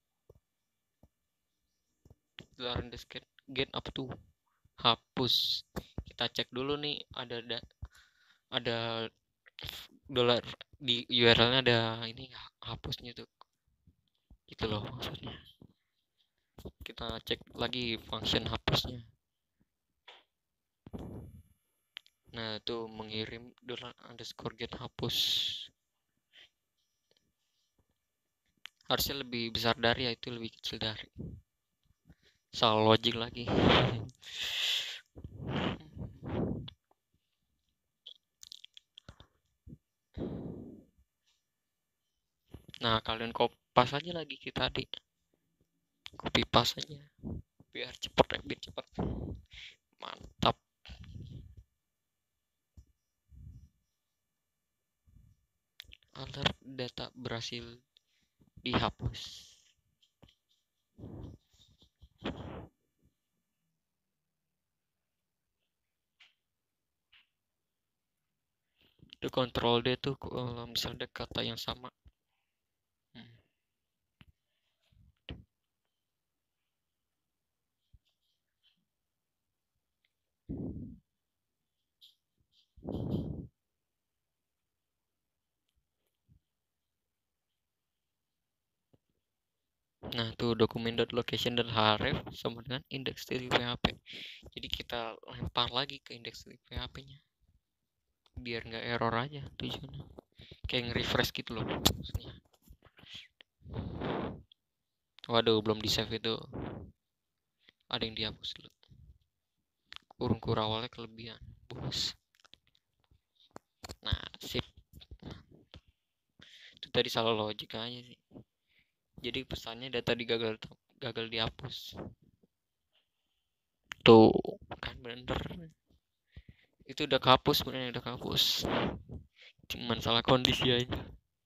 S1: Dollar underscore get apa tuh? Hapus. Kita cek dulu nih, ada ada ada dolar di U R L-nya, ada ini hapusnya tuh. Gitu loh maksudnya. Kita cek lagi function hapusnya. Nah itu mengirim dollar underscore get hapus. Harusnya lebih besar dari, ya itu lebih kecil dari. Salah logic lagi. Nah kalian kopas aja lagi kita adik, copy paste aja biar cepet ya, biar cepet. Mantap. Alert data berhasil dihapus. Itu control D tuh kalau misalnya ada kata yang sama. Hmm. Nah tuh document.location.href sama dengan index dari P H P. Jadi kita lempar lagi ke index dari P H P-nya biar nggak error aja tujuannya. Kayak nge-refresh gitu loh maksudnya. Waduh belum di save itu, ada yang dihapus dulu. Kurung kurawalnya kelebihan bos. Nah sip, itu tadi salah logik aja sih. Jadi pesannya data di gagal gagal dihapus. Tuh kan bener, itu udah kehapus sebenarnya, udah kehapus, cuman salah kondisi aja.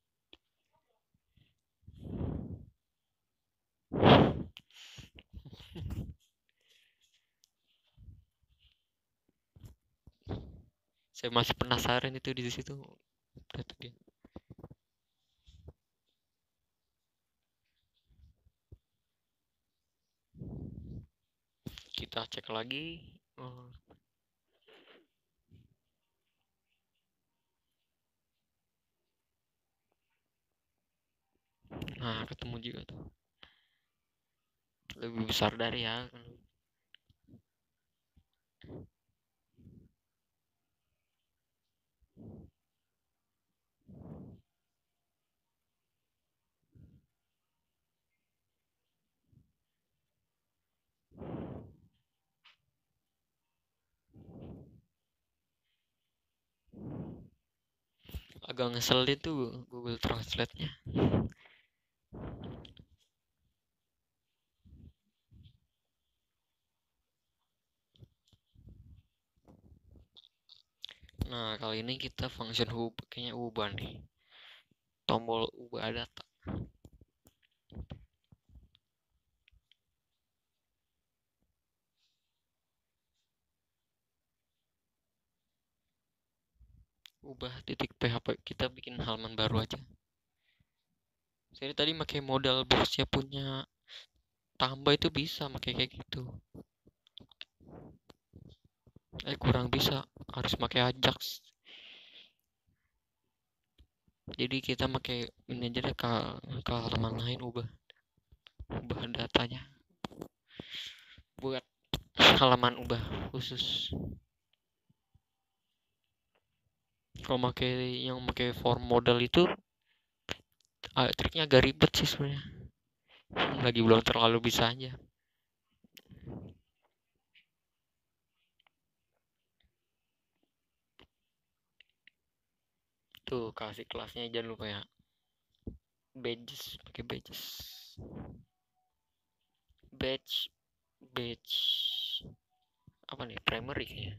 S1: Saya masih penasaran itu di situ. Itu dia. Kita cek lagi. Oh. Nah ketemu juga tuh, lebih besar dari ya. Agak ngeselin tuh Google Translate-nya. Nah kali ini kita function hub, kayaknya ubah nih, tombol ubah data. Ubah titik P H P, kita bikin halaman baru aja. Saya tadi pakai modal boxnya punya tambah itu bisa pakai kayak gitu. Eh kurang bisa, harus pakai Ajax. Jadi kita pakai ini aja deh, ke, ke halaman lain, ubah ubah datanya buat halaman ubah khusus. Kalau pakai yang pakai form model itu ah, triknya agak ribet sih sebenarnya. Lagi belum terlalu bisa aja. Tuh kasih kelasnya jangan lupa ya. Badges, pakai badges. Badge, badge. Apa nih? Primary ya.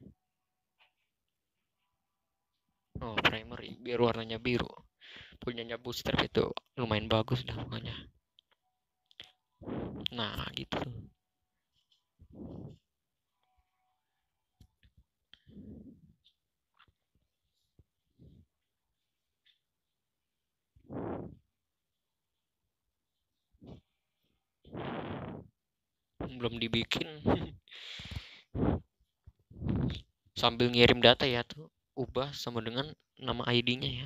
S1: Oh, primary biar warnanya biru. Punyanya booster itu lumayan bagus dah pokoknya. Nah, gitu. Belum dibikin. Sambil ngirim data ya tuh, ubah sama dengan nama I D-nya ya.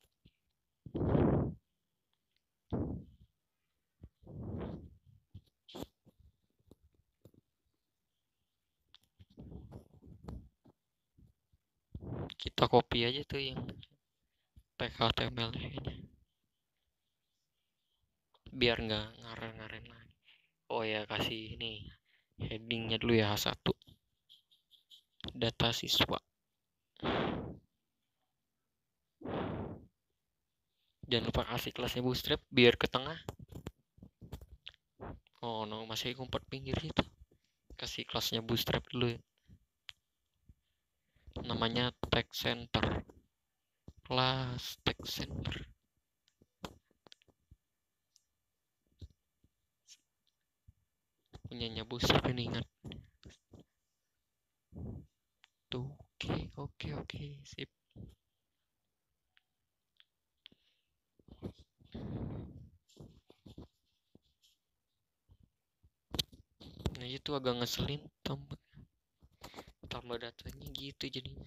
S1: Kita copy aja tuh yang P H T M L-nya biar nggak ngaren-ngaren lagi. Oh ya, kasih ini headingnya dulu ya, H satu data siswa. Jangan lupa kasih kelasnya bootstrap biar ke tengah. Oh no, masih ngumpet pinggir itu. Kasih kelasnya bootstrap dulu ya. Namanya text center. Kelas text center. Punyanya bootstrap ini, ingat. Tuh, oke, oke, oke, sip. Nah itu agak ngeselin, tambah tambah datanya gitu jadinya.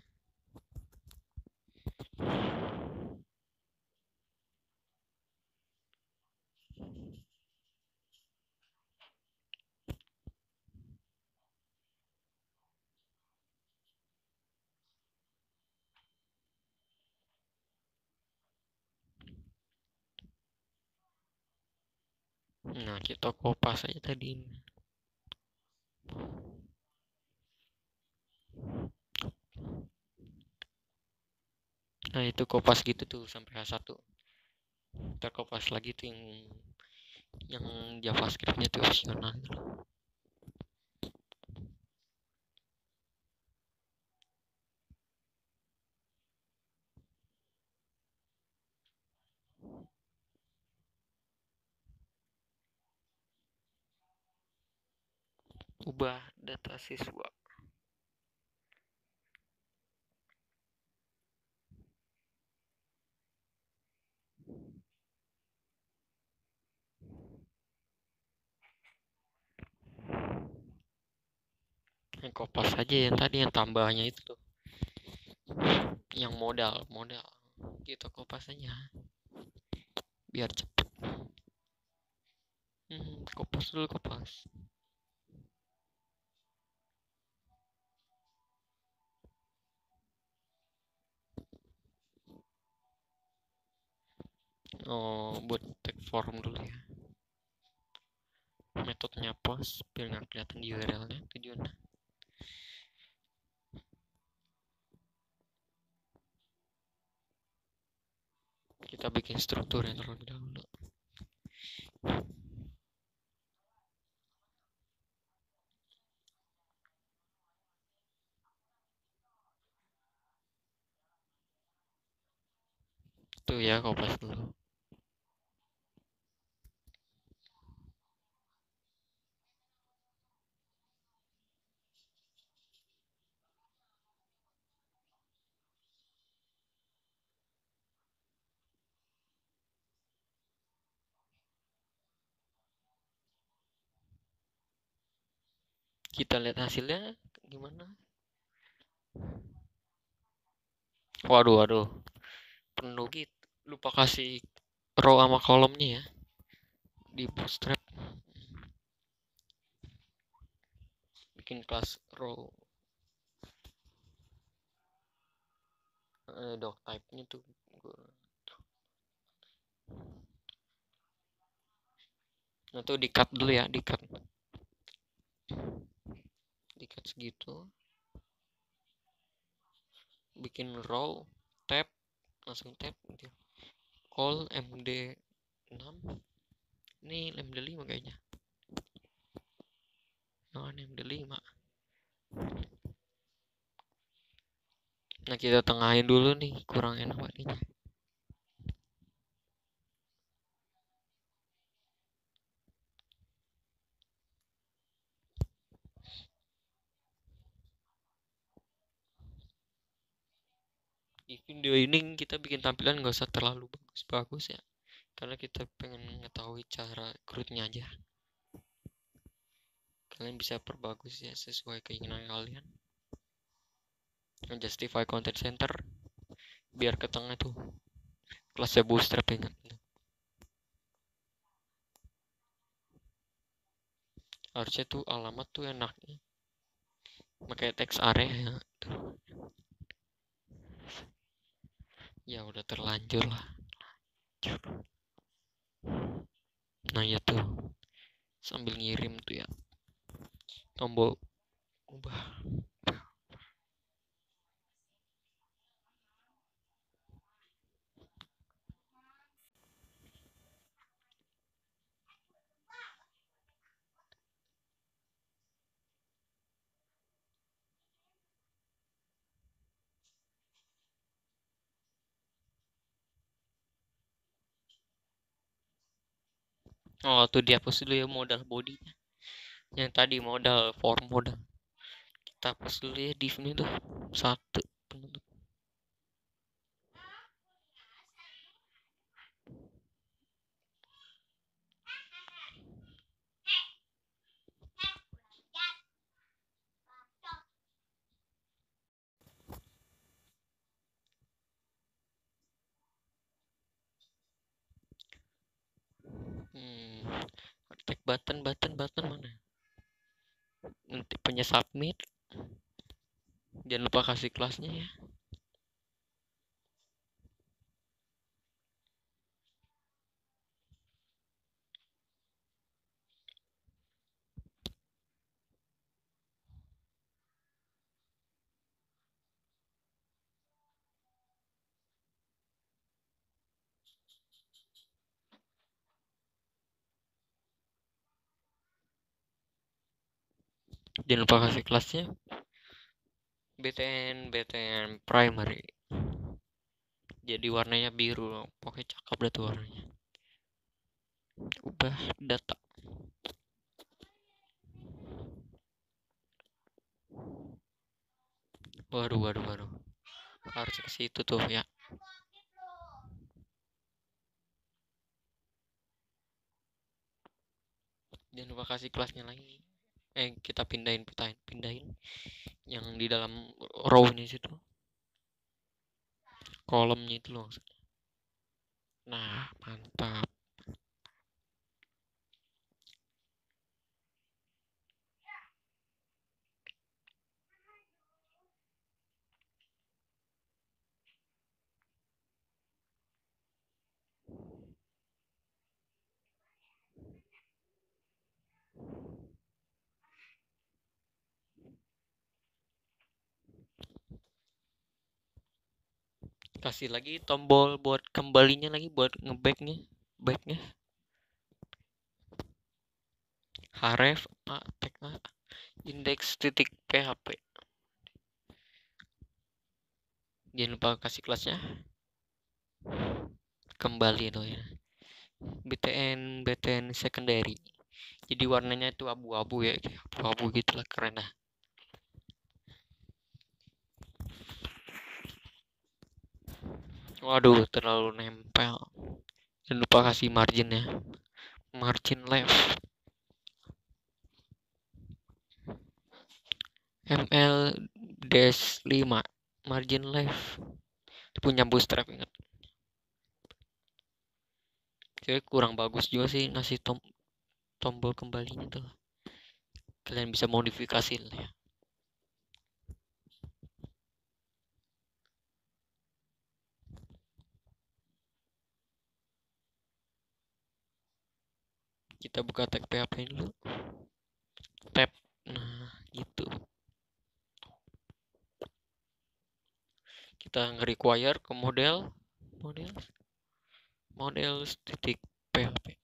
S1: Nah kita kopas aja tadi. Nah itu kopas gitu tuh sampai H satu. Kita kopas lagi tuh yang yang JavaScript-nya tuh opsional. Ubah data siswa. Yang kopas aja yang tadi yang tambahnya itu tuh. Yang modal, modal. Kita kopas aja biar cepet. Hmm, kopas dulu kopas. Oh, buat tag form dulu ya. Metodenya post biar nggak kelihatan di U R L-nya tujuannya. Kita bikin struktur yang terlebih dahulu. Tuh ya, kopas dulu. Kita lihat hasilnya gimana. Waduh, waduh, penuh gitu. Lupa kasih row sama kolomnya ya di bootstrap. Bikin kelas row. Eh, doc type-nya tuh gua. Nah tuh di cut dulu ya, di cut. Di cut segitu. Bikin row, tab, langsung tab gitu. Call md enam. Ini md lima kayaknya. Oh, ini md lima. Nah, kita tengahin dulu nih, kurang enak warnanya. Di video ini kita bikin tampilan nggak usah terlalu bagus-bagus ya, karena kita pengen mengetahui cara crudnya aja. Kalian bisa perbagus ya sesuai keinginan kalian. Justify content center biar ke tengah tuh kelasnya bootstrap, ingat. Harusnya tuh alamat tuh enaknya pakai text area ya. Ya udah terlanjur lah. Nah ya tuh sambil ngirim tuh ya tombol ubah. Oh tuh dihapus dulu ya modal bodinya. Yang tadi modal form modal. Kita hapus dulu ya div-nya tuh satu penutup. Hmm, tag button button button mana? Nanti punya submit. Jangan lupa kasih kelasnya ya. Jangan lupa kasih kelasnya. btn btn primary. Jadi warnanya biru. Pokoknya cakep dah tuh warnanya. Ubah data. Waduh, waduh, waduh. Harus ke situ tuh ya. Jangan lupa kasih kelasnya lagi. Eh, kita pindahin, pindahin, pindahin. Yang di dalam row-nya situ. Kolomnya itu loh. Nah, mantap. Kasih lagi tombol buat kembalinya lagi, buat ngebacknya, backnya. Href a tag a index titik php. Jangan lupa kasih kelasnya. Kembali tuh ya. btn btn secondary. Jadi warnanya itu abu-abu ya, abu-abu gitu lah, keren lah. Waduh, terlalu nempel. Jangan lupa kasih margin ya. Margin left. M L dash lima margin left punya bootstrap, ingat. Jadi kurang bagus juga sih ngasih tom tombol kembalinya tuh. Kalian bisa modifikasi lah ya. Kita buka tag P H P dulu. Tab. Nah, gitu. Kita nge-require ke model model model titik P H P.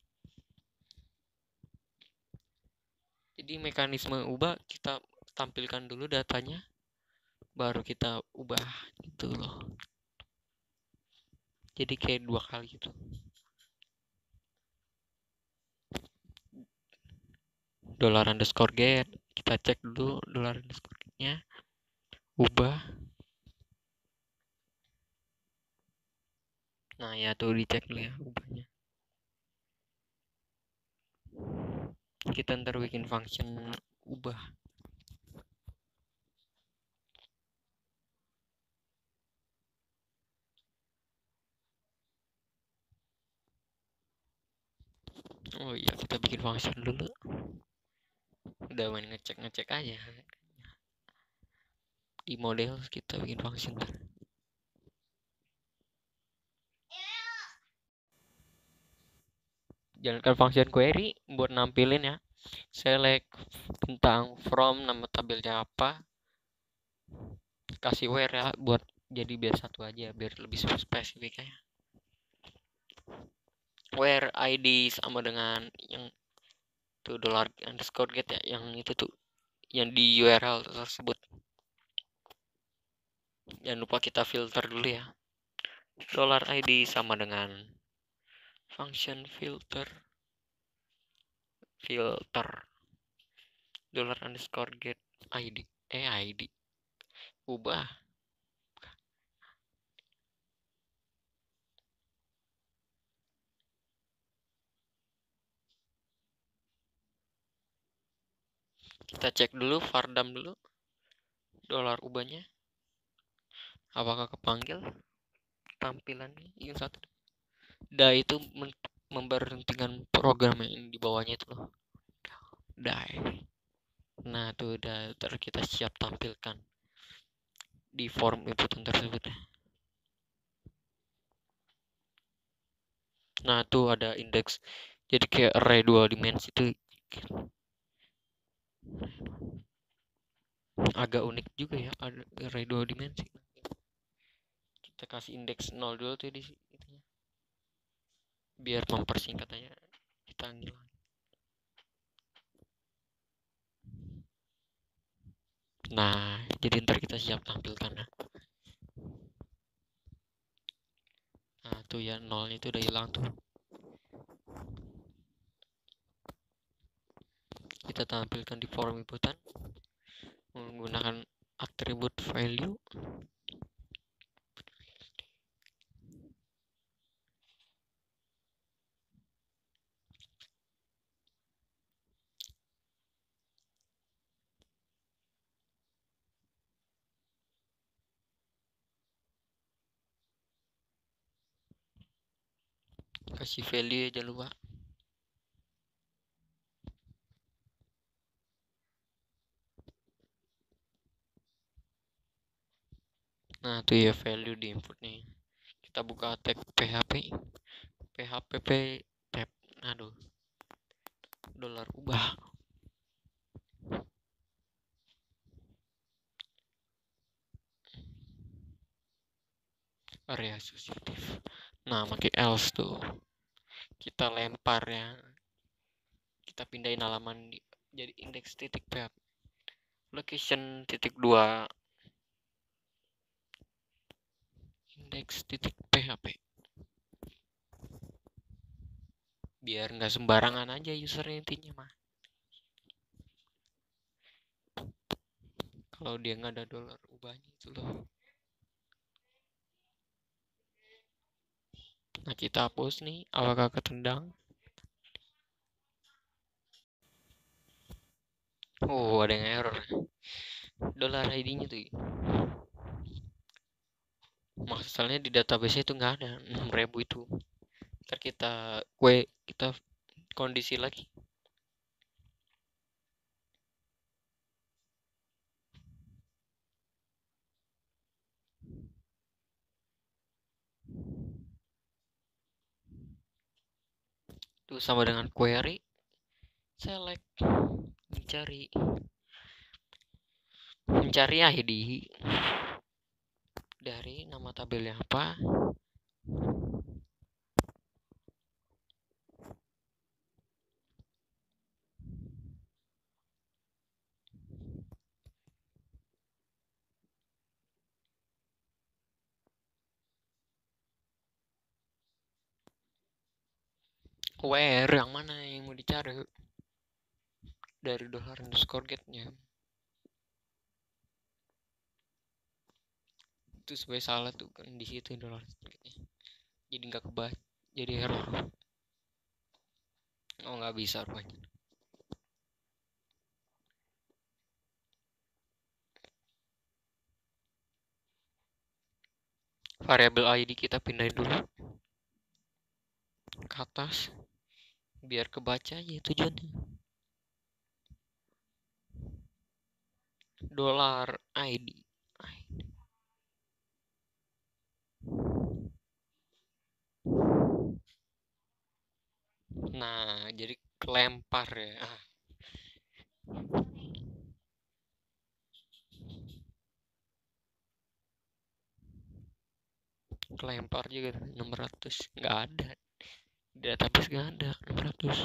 S1: Jadi mekanisme ubah kita tampilkan dulu datanya, baru kita ubah gitu loh. Jadi kayak dua kali gitu. Dollar underscore get, kita cek dulu dollar underscore getnya, ubah. Nah ya tuh dicek dulu ya ubahnya. Kita ntar bikin function ubah. Oh iya, kita bikin function dulu. Udah main ngecek-ngecek aja. Di model kita bikin function. Jalankan function query buat nampilin ya. Select tentang from, nama tabelnya apa. Kasih where ya buat jadi biar satu aja, biar lebih spesifik ya. Where I D sama dengan yang tuh dollar underscore get ya, yang itu tuh yang di U R L tersebut. Jangan lupa kita filter dulu ya. Dollar I D sama dengan function filter filter dollar underscore get I D eh I D ubah. Kita cek dulu vardam dulu dolar ubahnya apakah kepanggil tampilannya yang satu. Da itu memberhentikan program yang di bawahnya itu loh. Die. Nah tuh udah ter kita siap tampilkan di form inputan tersebut. Nah tuh ada indeks, jadi kayak array dua dimensi itu agak unik juga ya, ada array dua dimensi. Kita kasih indeks nol dulu tuh di sini biar mempersingkat aja kita ngilang. Nah jadi ntar kita siap tampilkan. Nah tuh ya nolnya itu udah hilang tuh. Kita tampilkan di form inputan menggunakan atribut value. Kasih value aja lupa. Nah tuh ya value di input nih. Kita buka tag php php tab, aduh dolar ubah area associative. Nah pakai else tuh kita lempar ya, kita pindahin halaman jadi index titik php location titik dua index titik php biar nggak sembarangan aja usernya intinya mah. Kalau dia nggak ada dolar ubahnya itu loh. Nah kita hapus nih apakah ketendang. Oh, ada yang error. Dollar I D-nya tuh. Masalahnya di database itu nggak ada enam ribu itu. Ntar kita kue kita kondisi lagi. Itu sama dengan query select mencari mencari I D dari nama tabelnya apa. Where yang mana yang mau dicari dari dollar underscore get-nya. Itu sebenarnya salah tuh kan di situ dollar get-nya. Jadi nggak kebaca, jadi error. Oh, nggak bisa rupanya. Variabel I D kita pindahin dulu ke atas biar kebaca aja tujuannya. Dollar I D. Nah, jadi kelempar ya. Ah, kelempar juga enam ratus. Nggak ada. Di database nggak ada enam ratus.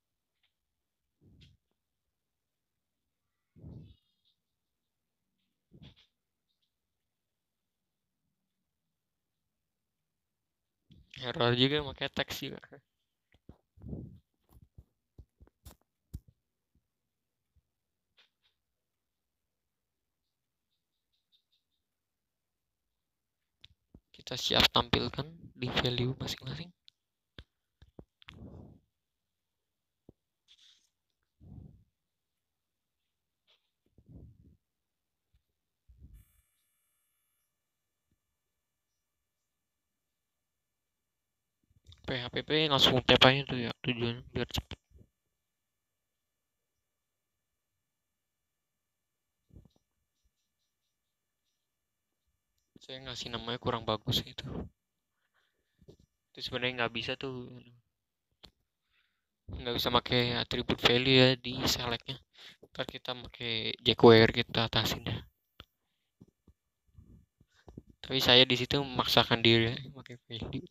S1: Error juga pakai teks juga. Kita siap tampilkan di value masing-masing. P H P P langsung tap aja tuh ya tujuan biar cepet. Saya ngasih namanya kurang bagus itu. Itu sebenarnya nggak bisa tuh, nggak bisa pakai atribut value ya di selectnya. Ntar kita pakai jQuery kita atasin ya. Tapi saya di situ memaksakan diri ya, pakai value.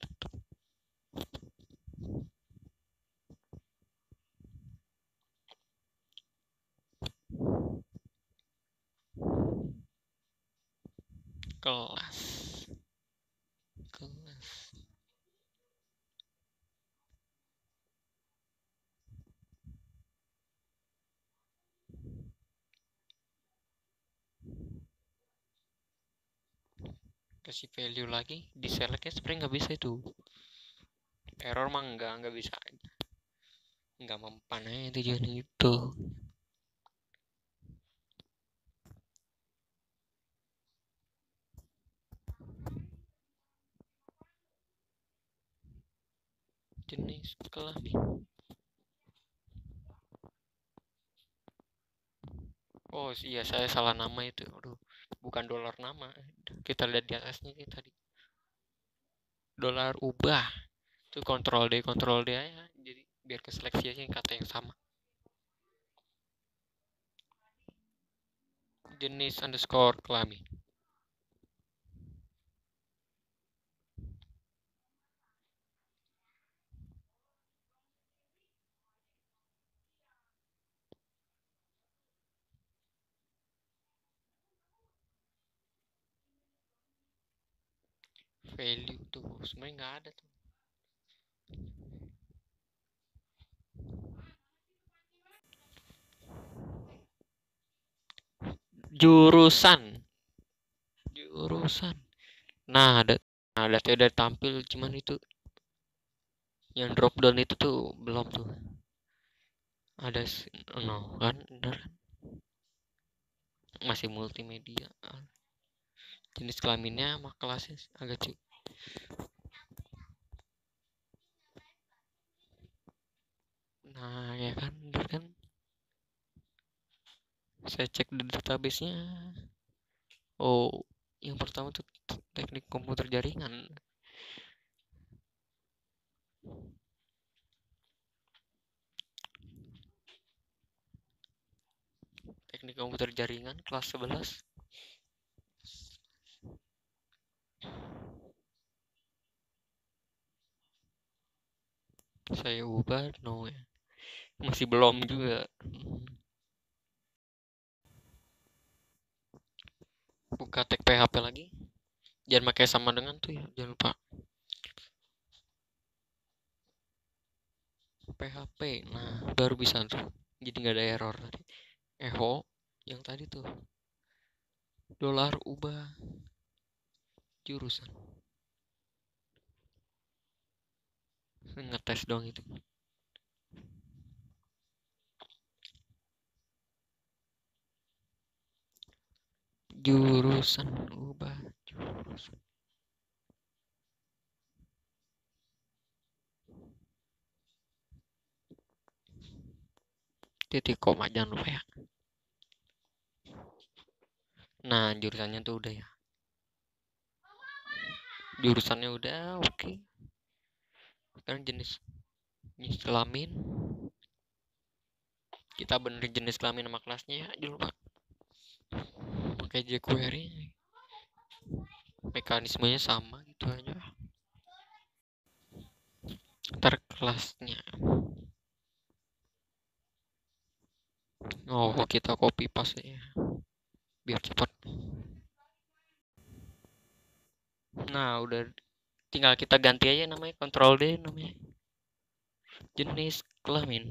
S1: Kelas. Kelas. Kasih value lagi di selectnya sebenarnya nggak bisa itu. Error mah nggak nggak bisa, nggak mempan aja tujuan itu. Jenis kelamin. Oh iya, saya salah nama itu. Aduh, bukan dolar nama. Kita lihat di atasnya ini tadi. Dolar ubah. Itu kontrol D, kontrol D aja. Jadi biar keseleksi aja yang kata yang sama. Jenis underscore kelamin. Value tuh sebenarnya nggak ada tuh. Jurusan. Jurusan. Nah, ada nah, data udah tampil, cuman itu yang drop down itu tuh belum tuh. Ada no kan, bener. masih multimedia. Jenis kelaminnya sama kelasnya agak cuy. Nah ya kan, bener kan? Saya cek di database-nya. Oh, yang pertama tuh teknik komputer jaringan. Teknik komputer jaringan kelas sebelas. Saya ubah no ya. Masih belum juga. Buka tag P H P lagi. Jangan pakai sama dengan tuh ya, jangan lupa. P H P. Nah, baru bisa tuh. Jadi nggak ada error tadi. Echo yang tadi tuh. Dolar ubah jurusan. Ngetes dong itu. Jurusan ubah jurusan. Titik koma jangan lupa ya. Nah, jurusannya tuh udah ya. Jurusannya udah oke. Okay. Sekarang jenis jenis kelamin. Kita benerin jenis kelamin sama kelasnya ya, jangan lupa. Pakai jQuery. Mekanismenya sama gitu aja. Ntar kelasnya. Oh, kita copy paste ya. Biar cepat. Nah, udah tinggal kita ganti aja namanya, Control D namanya. Jenis kelamin.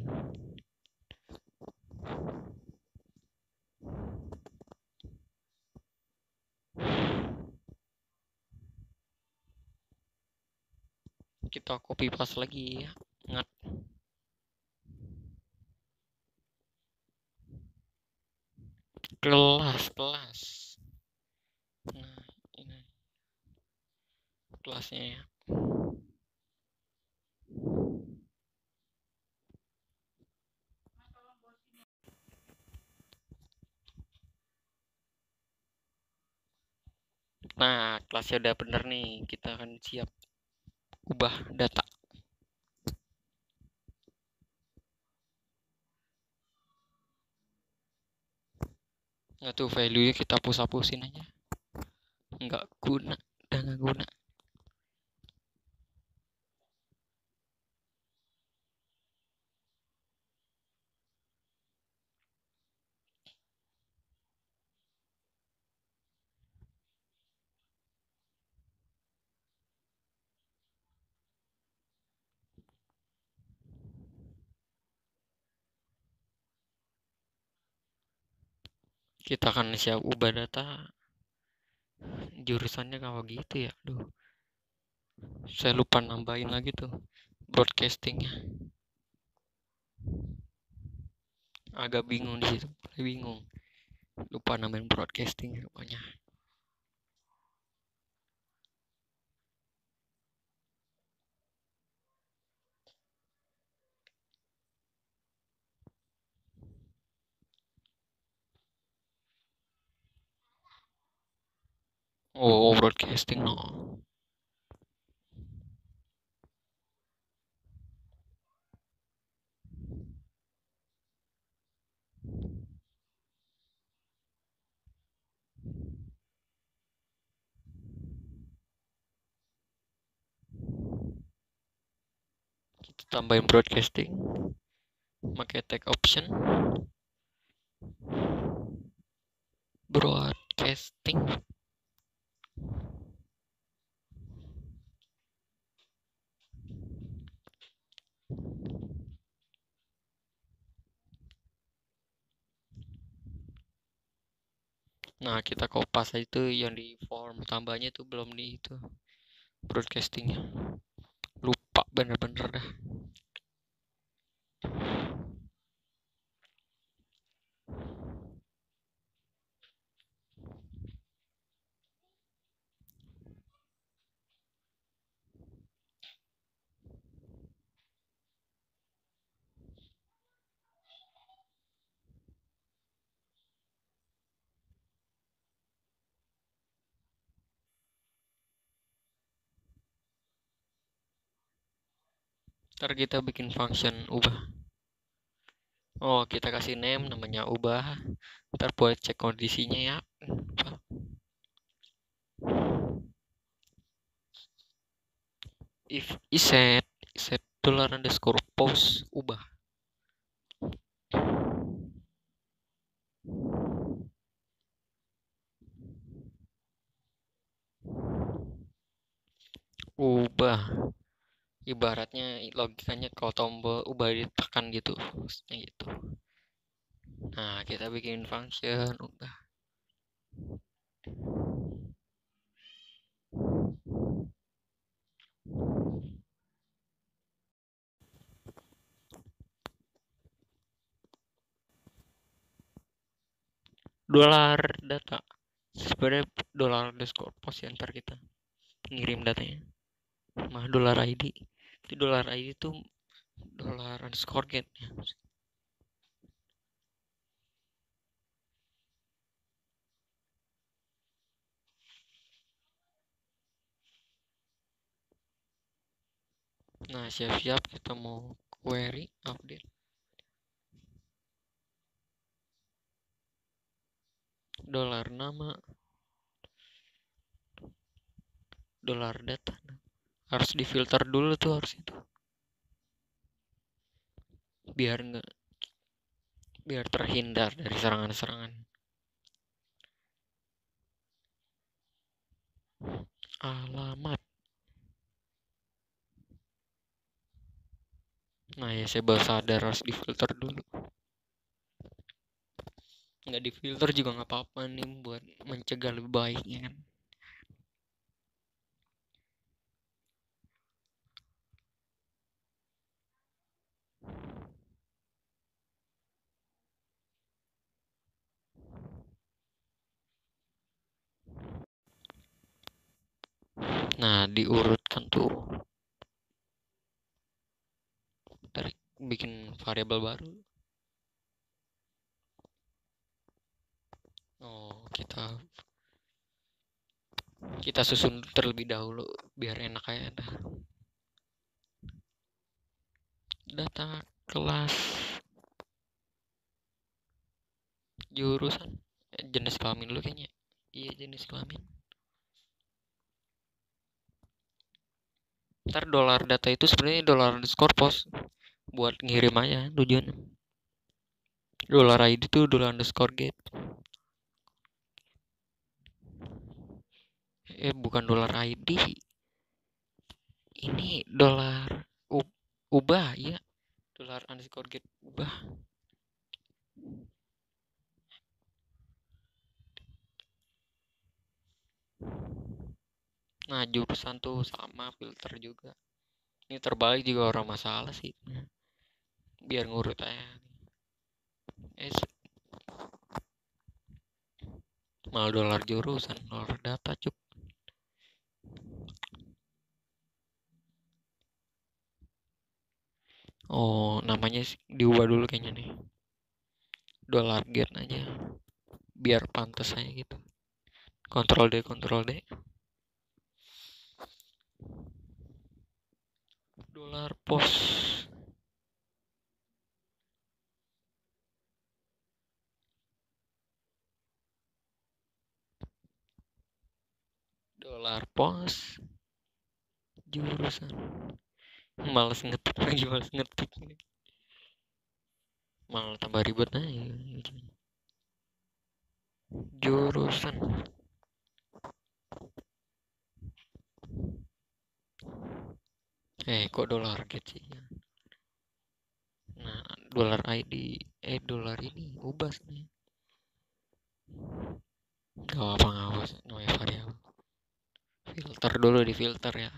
S1: Kita copy paste lagi ya. Ingat. Kelas, kelas. Nah, ini kelasnya ya. Nah, kelasnya udah bener nih. Kita akan siap ubah data. Nggak tuh value kita hapus-hapusin aja. Nggak guna, udah nggak guna. Kita akan siap ubah data. Jurusannya kalau gitu ya. Aduh. Saya lupa nambahin lagi tuh broadcastingnya. Agak bingung di situ, bingung. Lupa nambahin broadcasting pokoknya. Oh, broadcasting no. Kita tambahin broadcasting. Pakai tag option. Broadcasting. Nah, kita kopas itu yang di form tambahnya itu belum di itu broadcastingnya. Lupa bener-bener dah. Ntar kita bikin function ubah. Oh, kita kasih name namanya ubah. Ntar buat cek kondisinya ya. If iset iset dollar underscore post ubah. Ubah. Ibaratnya logikanya kalau tombol ubah ditekan gitu. Maksudnya gitu. Nah, kita bikin function ubah. Dolar data. Sebenarnya dolar underscore post ya, ntar kita ngirim datanya. Mah dolar I D. Itu dolar I D itu dolar underscore get ya. Nah, siap-siap kita mau query update. Dolar nama. Dolar data. Harus difilter dulu tuh, harus itu. Biar nggak biar terhindar dari serangan-serangan. Alamat. Nah, ya saya baru sadar harus difilter dulu. Nggak difilter juga nggak apa-apa nih, buat mencegah lebih baiknya kan. Nah, diurutkan tuh. Dari bikin variabel baru. Oh, kita kita susun terlebih dahulu biar enak aja dah. Data kelas jurusan eh, jenis kelamin dulu kayaknya. Iya, jenis kelamin. Ntar dolar data itu sebenarnya dolar underscore post buat ngirim aja tujuan. Dolar I D itu dolar underscore get. Eh, bukan dolar I D. Ini dolar ubah ya. Dolar underscore get ubah. Nah, jurusan tuh sama, filter juga. Ini terbalik juga orang masalah sih. Biar ngurut aja. Eh, malah dolar jurusan, dolar data cuk. Oh, namanya diubah dulu kayaknya nih. Dolar get aja. Biar pantas aja gitu. Kontrol D, kontrol D. Dolar pos. Dolar pos. Jurusan. Males ngetik lagi, males ngetik. Malah tambah ribet aja. Jurusan. Eh, kok dolar get sih? Nah, dolar I D, eh dolar ini ubah nih. Gak apa ngawas, namanya variabel. Filter dulu, di filter ya.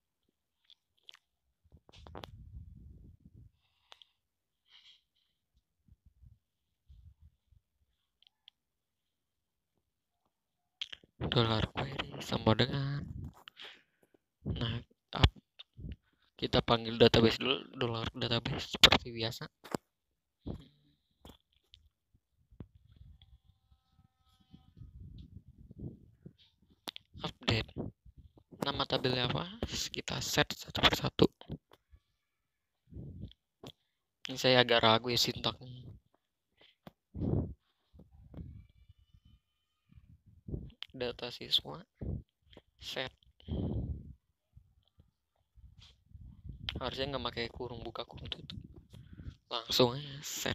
S1: Dolar query sama dengan, nah up, kita panggil database dulu, dolar database seperti biasa. Update nama tabelnya apa, kita set satu persatu. Ini saya agak ragu ya sintaknya. Data siswa set, harusnya nggak pakai kurung buka kurung tutup, langsung aja set.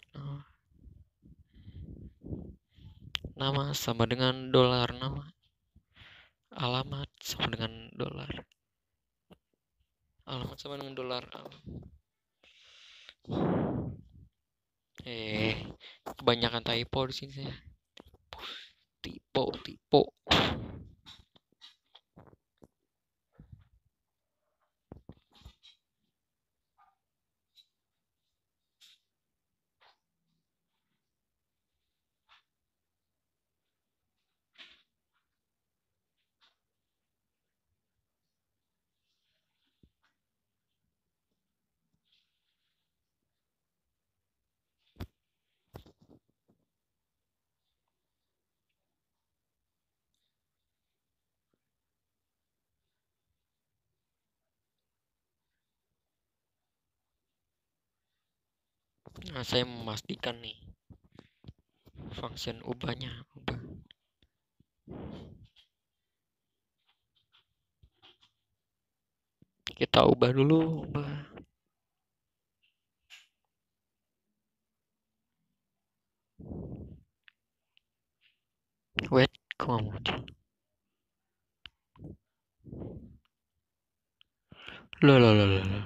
S1: Nama sama dengan dolar, nama alamat sama dengan dolar, alamat sama dengan dolar. Eh, kebanyakan typo di sini saya. Typo, typo. Nah, saya memastikan nih function ubahnya ubah. Kita ubah dulu, ubah. Wait, kok nggak muncul? Loh, loh, loh, loh.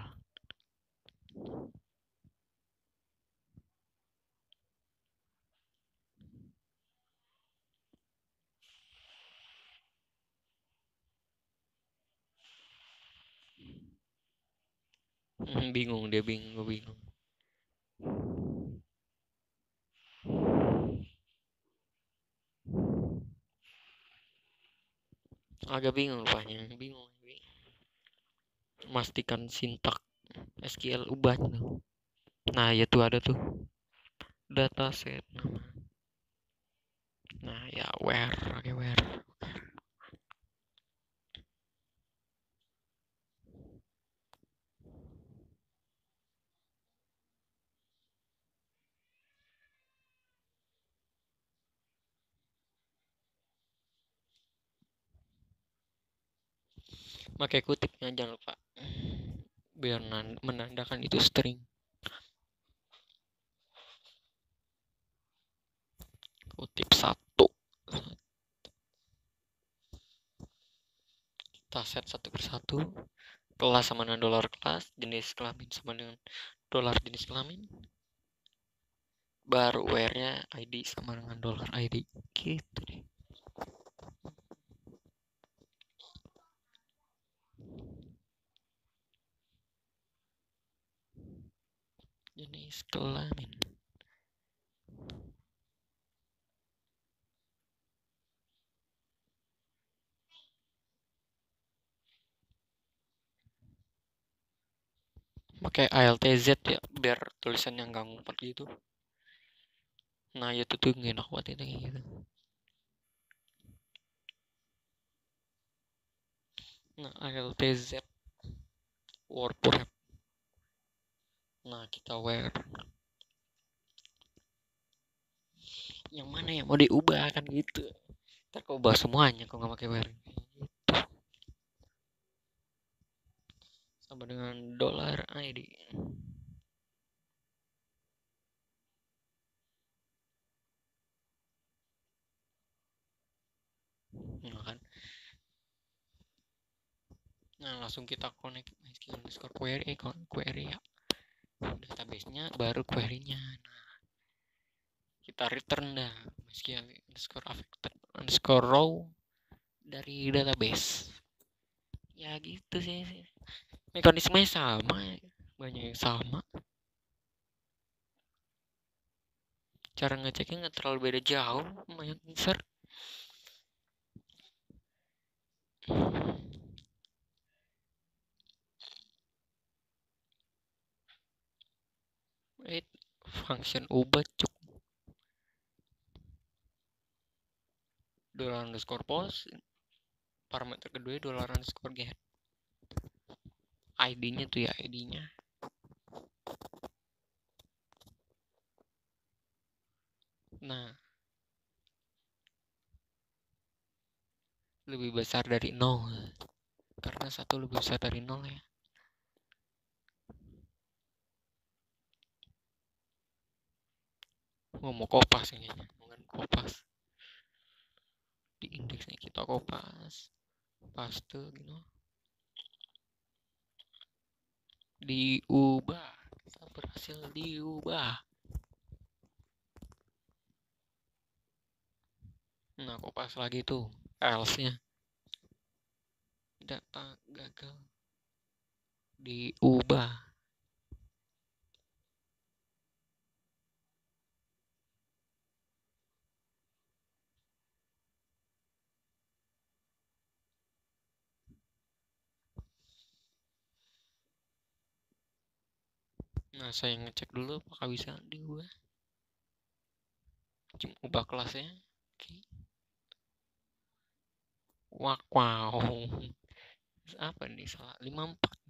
S1: Hmm, bingung dia, bingung, bingung. Agak bingung rupanya, bingung. Memastikan sintak S Q L ubahnya tuh. Nah, ya tuh ada tuh dataset nama. Nah, ya where, oke where. Pakai kutipnya jangan lupa, biar menandakan itu string. Kutip satu. Kita set satu persatu. Kelas sama dengan dolar kelas, jenis kelamin sama dengan dolar jenis kelamin. Baru where-nya I D sama dengan dolar I D. Gitu deh. Jenis kelamin. Pakai altz ya, biar tulisannya nggak ngumpet gitu. Nah, itu tuh enak banget itu kayak gitu. Nah, altz wordpress. Nah, kita where. Yang mana yang mau diubah kan gitu. Ntar kau ubah semuanya kau nggak pakai where. Gitu. Sama dengan dolar I D. Nah, kan. Nah, langsung kita connect MySQL underscore query, query ya. Database-nya baru query-nya. Nah, kita return dah MySQL underscore affected underscore row dari database. Ya gitu sih. Mekanismenya sama, banyak yang sama. Cara ngeceknya nggak terlalu beda jauh, lumayan besar. Wait, function ubah cuk. Dollar underscore post, parameter kedua dollar underscore get. I D-nya tuh ya I D-nya. Nah, lebih besar dari nol. Karena satu lebih besar dari nol ya. Oh, mau kopas ini. Bukan kopas. Di indeksnya kita kopas. Paste gitu. Diubah. Kita berhasil diubah. Nah, kopas lagi tuh. Else-nya. Data gagal. Diubah. Nah, saya ngecek dulu apakah bisa diubah. Cuma ubah kelasnya. Oke. Wah, wow. Apa nih salah? lima puluh empat.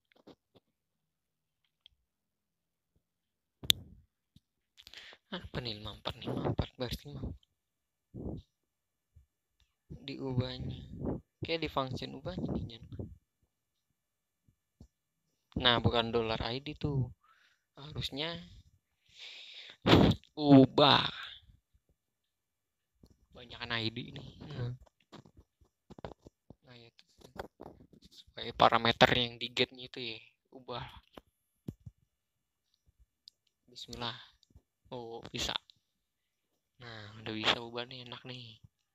S1: Apa nih lima puluh empat? lima puluh empat baris lima. Diubahnya. Kayak di function ubahnya nih. Nah, bukan dollar I D tuh. Harusnya ubah. Banyakan I D nih. Nah, nah ya, sesuai parameter yang di get-nya itu ya. Ubah. Bismillah. Oh, bisa. Nah, udah bisa ubah nih, enak nih.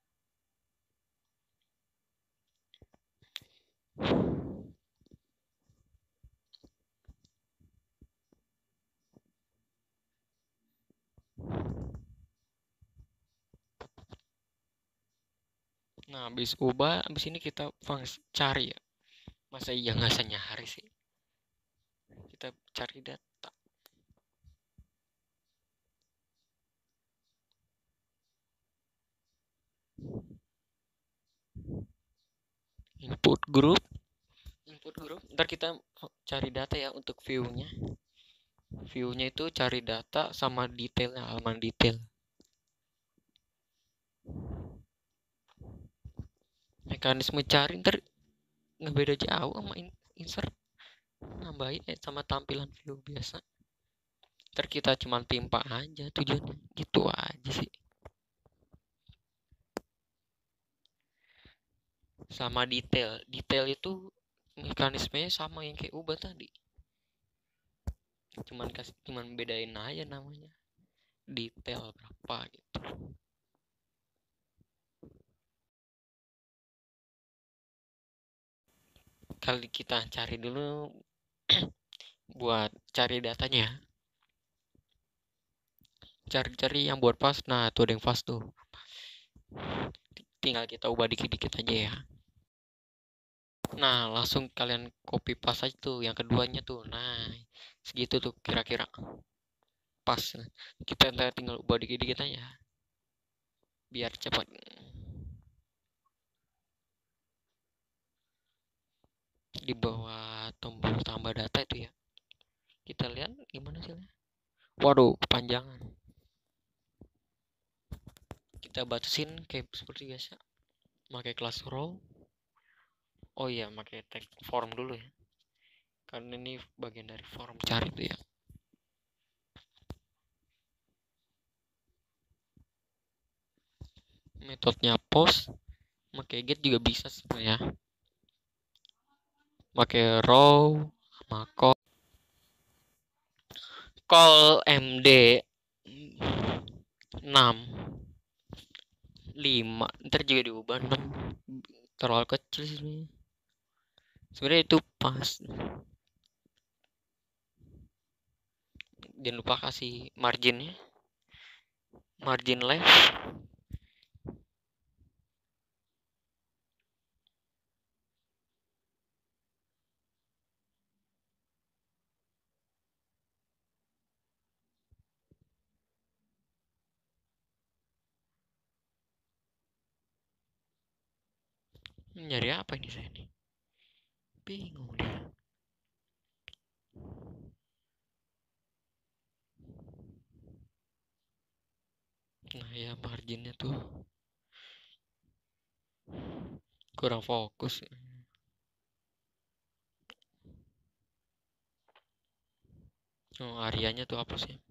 S1: Nah, habis ubah, habis ini kita fungsi cari ya. Masa iya nggak senyari sih? Kita cari data. Input group. Input group. Ntar kita cari data ya untuk view-nya. View-nya itu cari data sama detailnya, halaman detail. Mekanisme cari ntar nggak beda jauh sama insert. Nambahin eh, sama tampilan view biasa. Ntar kita cuma timpa aja tujuannya. Gitu aja sih. Sama detail. Detail itu mekanismenya sama yang kayak ubah tadi. Cuman kasih cuman bedain aja namanya. Detail berapa gitu. Kali kita cari dulu buat cari datanya. Cari-cari yang buat fast. Nah, tuh ada yang fast tuh. Tinggal kita ubah dikit-dikit aja ya. Nah, langsung kalian copy paste aja tuh yang keduanya tuh. Nah, segitu tuh kira-kira. Pas. Kita tinggal ubah dikit-dikit aja. Biar cepat. Di bawah tombol tambah data itu ya. Kita lihat gimana sih. Waduh, kepanjangan. Kita batasin kayak seperti biasa. Pakai kelas row. Oh iya, pakai tag form dulu ya. Karena ini bagian dari form cari tuh ya. Metodenya post, pakai get juga bisa sebenarnya. Pakai row sama call. Call md enam lima ntar juga diubah enam, terlalu kecil sih sebenarnya itu pas. Jangan lupa kasih marginnya, margin left. Nyari apa ini saya nih, bingung deh. ya marginnya tuh kurang fokus. Oh, areanya tuh apa sih?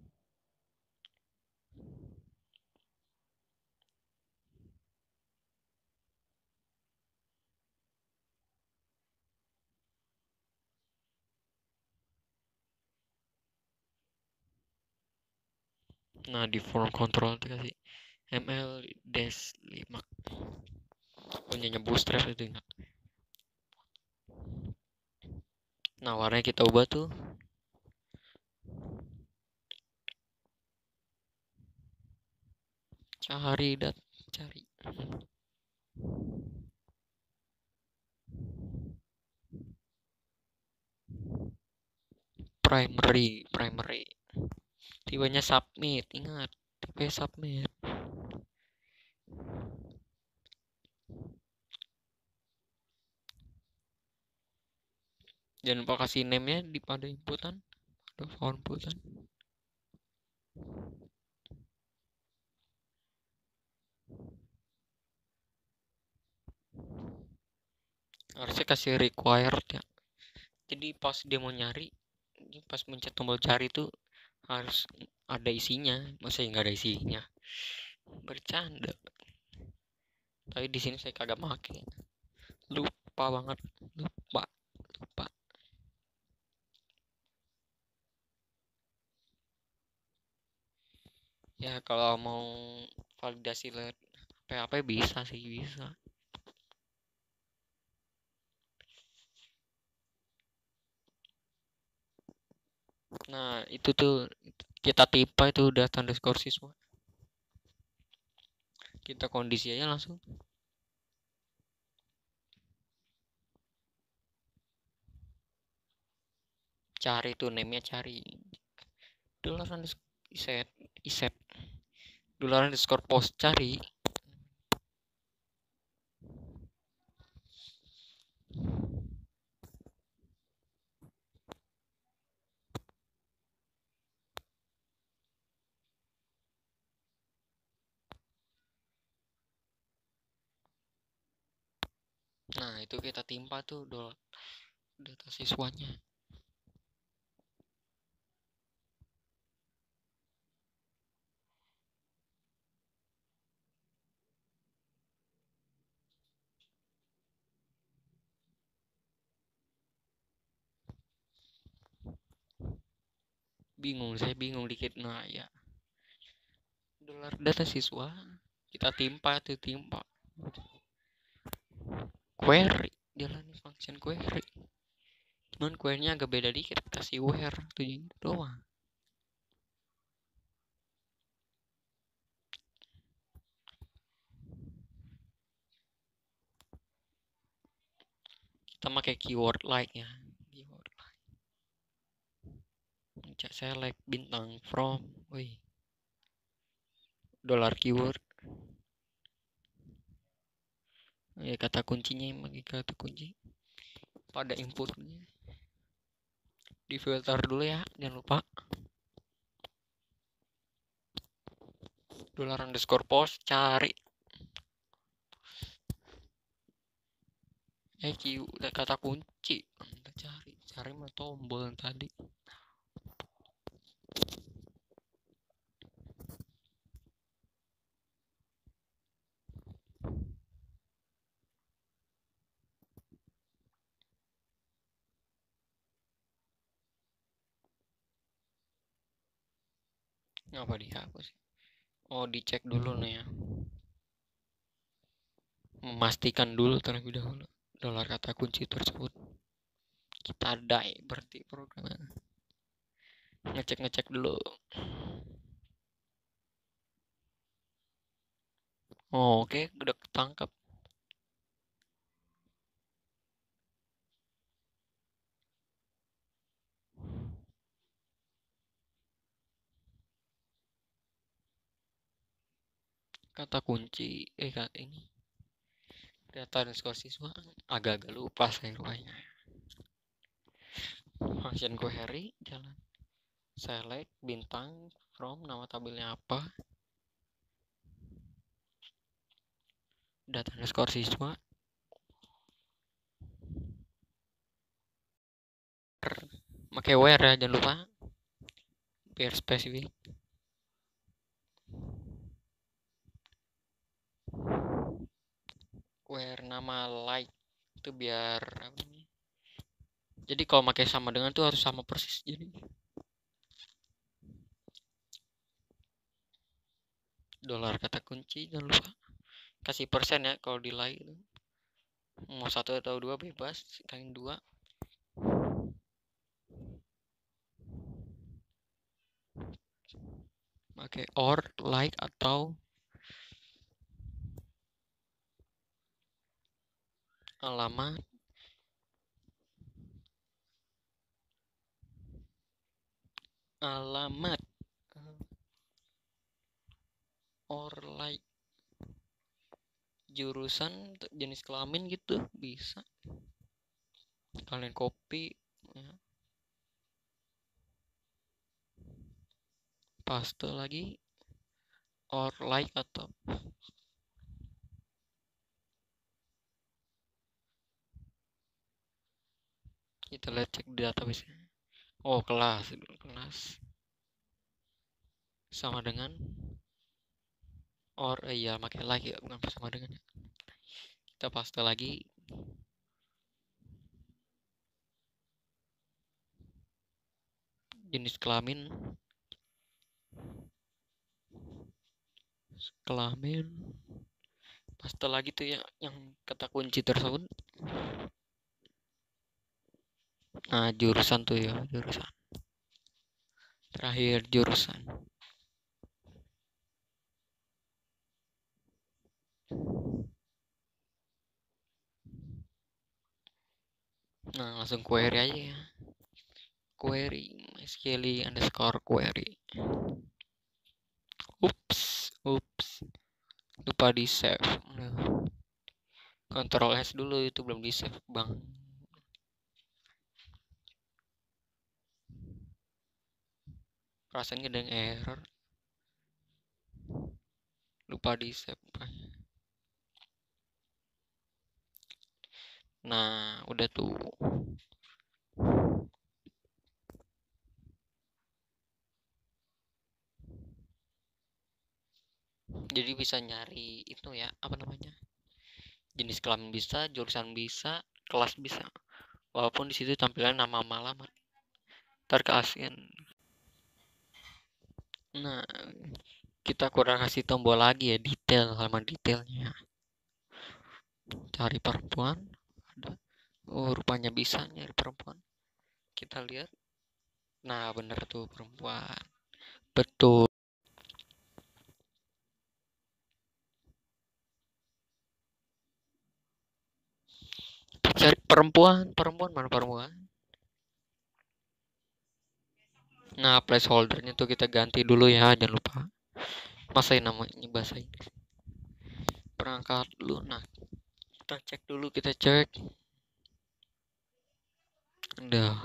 S1: Nah, di form control tuh kasih ml dash lima punyanya bootstrap itu ingat. Nah, warnanya kita ubah tuh cari dat cari primary primary tipenya submit, ingat tipe submit. Jangan lupa kasih name nya di pada inputan pada outputan. Harusnya kasih required ya, jadi pas dia mau nyari, pas mencet tombol cari tuh harus ada isinya. Masa nggak ada isinya, bercanda. Tapi di sini saya kagak make, lupa banget, lupa lupa. Ya kalau mau validasi lewat P H P bisa sih, bisa. Nah itu tuh kita tipe itu data underscore siswa, kita kondisi aja langsung. Cari tuh name-nya, cari dollar underscore iset iset dollar underscore post, cari. Nah itu kita timpa tuh dollar data siswanya. Bingung, saya bingung dikit. Nah ya, dolar data siswa kita timpa tuh, timpa query, jalani function query. Cuman query-nya agak beda dikit, kasih where tuh doang. Kita pakai keyword like ya, keyword like. Cek select bintang from, wih, dolar keyword. Ya kata kuncinya yang pakai kata kunci pada inputnya. Di filter dulu ya, jangan lupa. Dollar underscore post, cari. Eh, Q, udah kata kunci. Kita cari, cari mah tombol yang tadi. Ngapa dihapus? Oh, dicek dulu nih ya. Memastikan dulu terlebih dahulu dolar kata kunci tersebut. Kita die berarti programnya. Ngecek-ngecek dulu. Oh, oke, okay. Udah ketangkap. Kata kunci, eh kata ini. Data dan skor siswa agak-agak lupa saya rupanya. Function query, jalan. Select bintang from, nama tabelnya apa. data underscore siswa pakai where ya, jangan lupa biar spesifik. Where nama like itu biar apa namanya, jadi kalau pakai sama dengan tuh harus sama persis. Jadi dolar kata kunci, jangan lupa kasih persen ya kalau di like itu. Mau satu atau dua bebas, kalian dua. Pakai or, like, atau alamat. Alamat or like jurusan jenis kelamin gitu bisa kalian copy ya. Paste lagi or like atau kita lihat cek di database. Oh, kelas kelas sama dengan or eh, iya pakai like ya, bukan sama dengan. Kita paste lagi jenis kelamin kelamin paste lagi tuh ya yang kata kunci tersebut. Nah, jurusan tuh ya, jurusan terakhir jurusan. Nah, langsung query aja ya, query mysql underscore query. Ups, ups, lupa di save. Ctrl S dulu, itu belum di save bang. Rasanya ada yang error, lupa di save. Nah, udah tuh. Jadi bisa nyari itu ya, apa namanya, jenis kelamin bisa, jurusan bisa, kelas bisa, walaupun di situ tampilan nama alamat terkasihan. Nah, kita kurang kasih tombol lagi ya, detail sama detailnya. Cari perempuan ada, oh rupanya bisa nyari perempuan, kita lihat. Nah, bener tuh perempuan, betul. Cari perempuan, perempuan mana perempuan. Nah, placeholdernya tuh kita ganti dulu ya, jangan lupa. Masa ini namanya bahasa Inggris. Perangkat dulu. Nah, kita cek dulu, kita cek. Udah.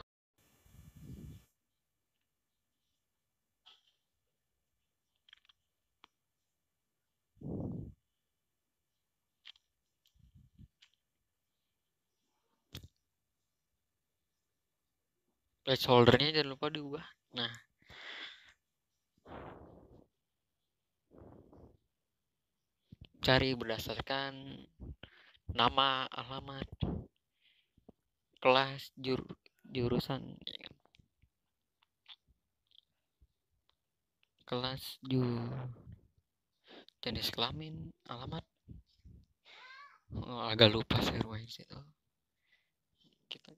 S1: Placeholdernya jangan lupa diubah. Nah, cari berdasarkan nama, alamat, kelas, jur, jurusan, kelas, jur, jenis kelamin, alamat. Oh, agak lupa saya ruang situ. Kita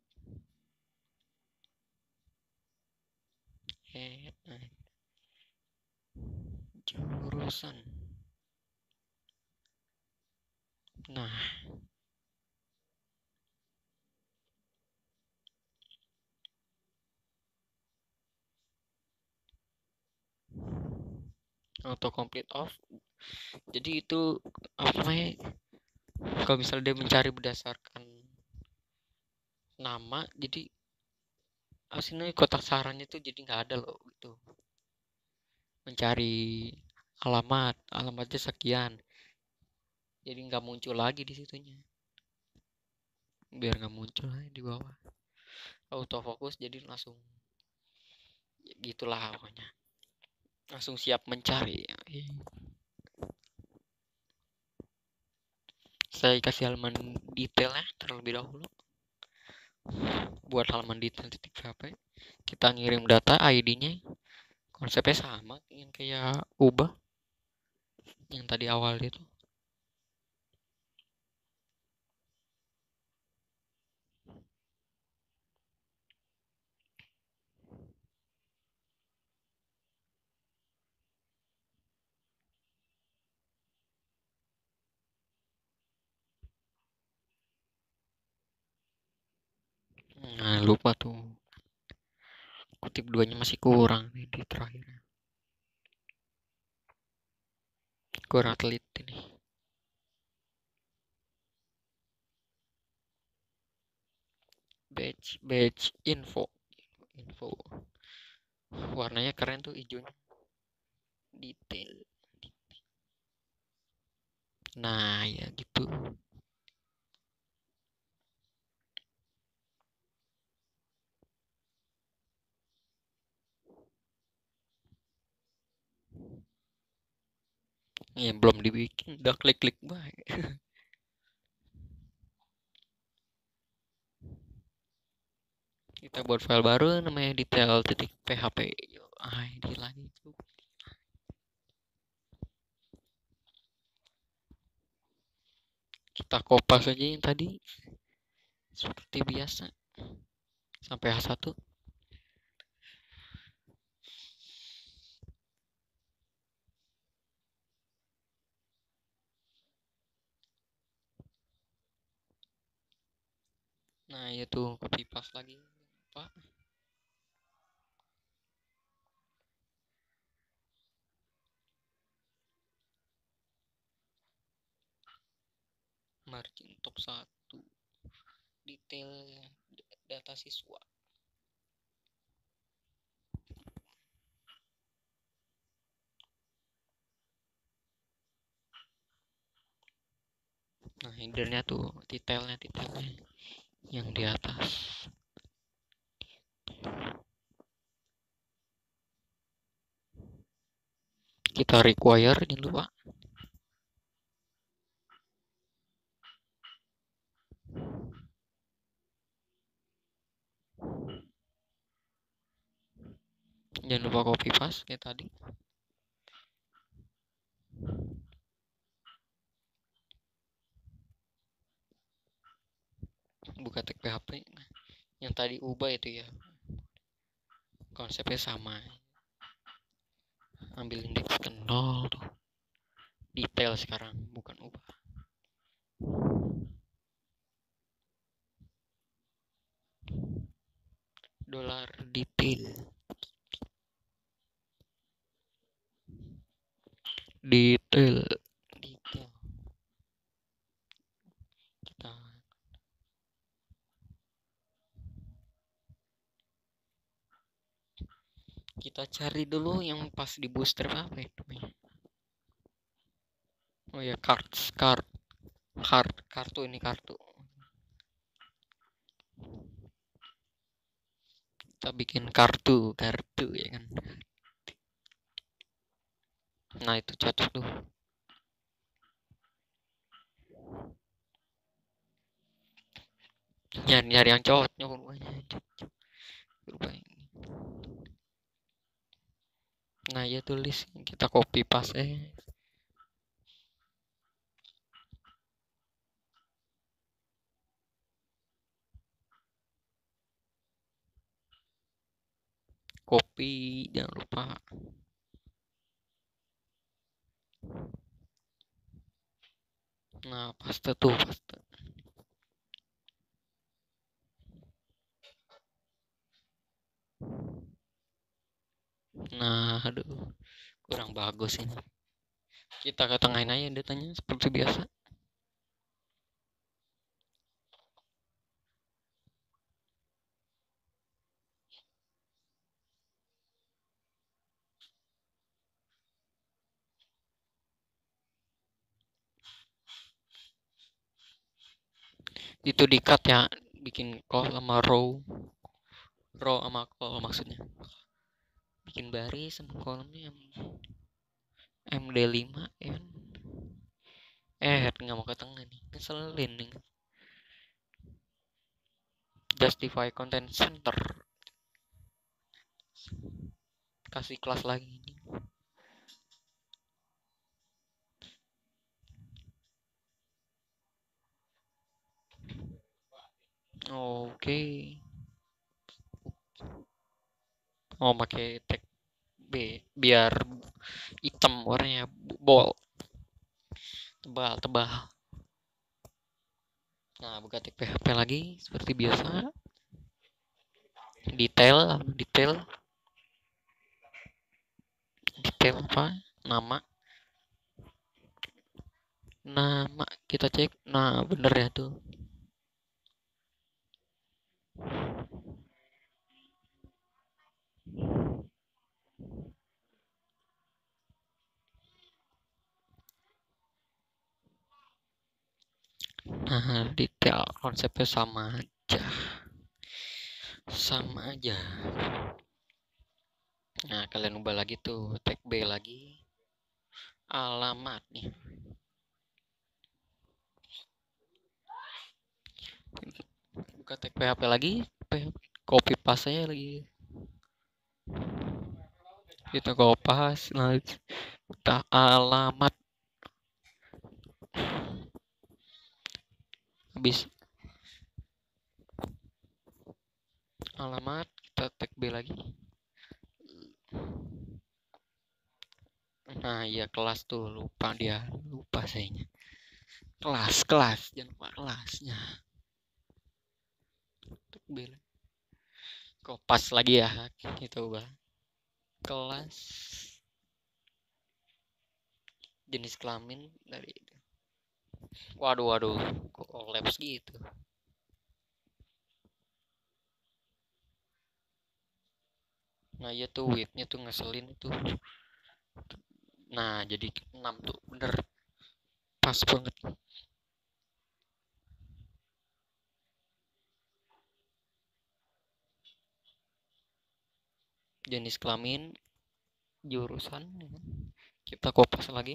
S1: eh, jurusan. Nah, auto complete off. Jadi itu apa namanya, kalau misalnya dia mencari berdasarkan nama, jadi aslinya kotak sarannya tuh jadi nggak ada loh gitu. Mencari alamat, alamatnya sekian, jadi nggak muncul lagi di situnya, biar nggak muncul lagi di bawah autofocus, jadi langsung ya gitulah pokoknya, langsung siap mencari. Saya kasih halaman detailnya terlebih dahulu. Buat halaman detail titik P H P, kita ngirim data I D-nya, konsepnya sama yang kayak ubah yang tadi awal itu. Nah, lupa tuh. Kutip duanya masih kurang nih di terakhir. Kurang teliti nih. Batch, batch info. Info. Warnanya keren tuh hijaunya. Detail. Nah, ya gitu. Ya belum dibikin, udah klik-klik baik. Kita buat file baru namanya detail titik php. Ah, ini lagi tuh. Kita kopas aja yang tadi seperti biasa sampai H satu. Nah, itu copy paste lagi. Apa? Margin top satu. Detail data siswa. Nah, headernya tuh detailnya detailnya yang di atas. Kita require jangan lupa. Jangan lupa copy paste kayak tadi. Buka tag P H P. Nah, yang tadi ubah itu ya. Konsepnya sama. Ambil indeks ke nol tuh. Detail sekarang, bukan ubah. Dolar detail. Detail. Detail. Kita kita cari dulu yang pas di booster apa ya namanya. Oh ya, cards, card, card, kartu ini kartu. Kita bikin kartu, kartu ya kan. Nah, itu cocok tuh. Nyari, nyari yang cocoknya rupanya. Rupanya. Nah, ya tulis kita copy paste. Copy, jangan lupa. Nah, paste tuh, paste. Nah, aduh, kurang bagus ini. Kita ke tengahin aja datanya seperti biasa. itu di cut ya, bikin call sama row row sama call maksudnya, bikin baris sama kolomnya M D lima ya kan. Eh nggak mau ke tengah nih, ngeselin nih. Justify content center, kasih kelas lagi nih. Oke okay. Oh pakai tag B biar hitam warnanya, bol tebal tebal. Nah buka tag P H P lagi seperti biasa, detail detail detail apa, nama nama kita cek, nah bener ya tuh. Nah detail konsepnya sama aja sama aja. Nah kalian ubah lagi tuh tag B lagi, alamat nih, buka tag P H P lagi, copy paste aja lagi, kita kopas lagi, kita alamat, habis alamat kita tag B lagi. Nah iya kelas tuh, lupa dia, lupa sayanya, kelas kelas jangan lupa kelasnya, tag B kopas lagi ya, gitu ubah kelas, jenis kelamin dari, waduh waduh kok collapse gitu. Nah iya tuh widthnya tuh ngeselin tuh. Nah jadi enam tuh bener pas banget. Jenis kelamin, jurusan, kita kopas lagi.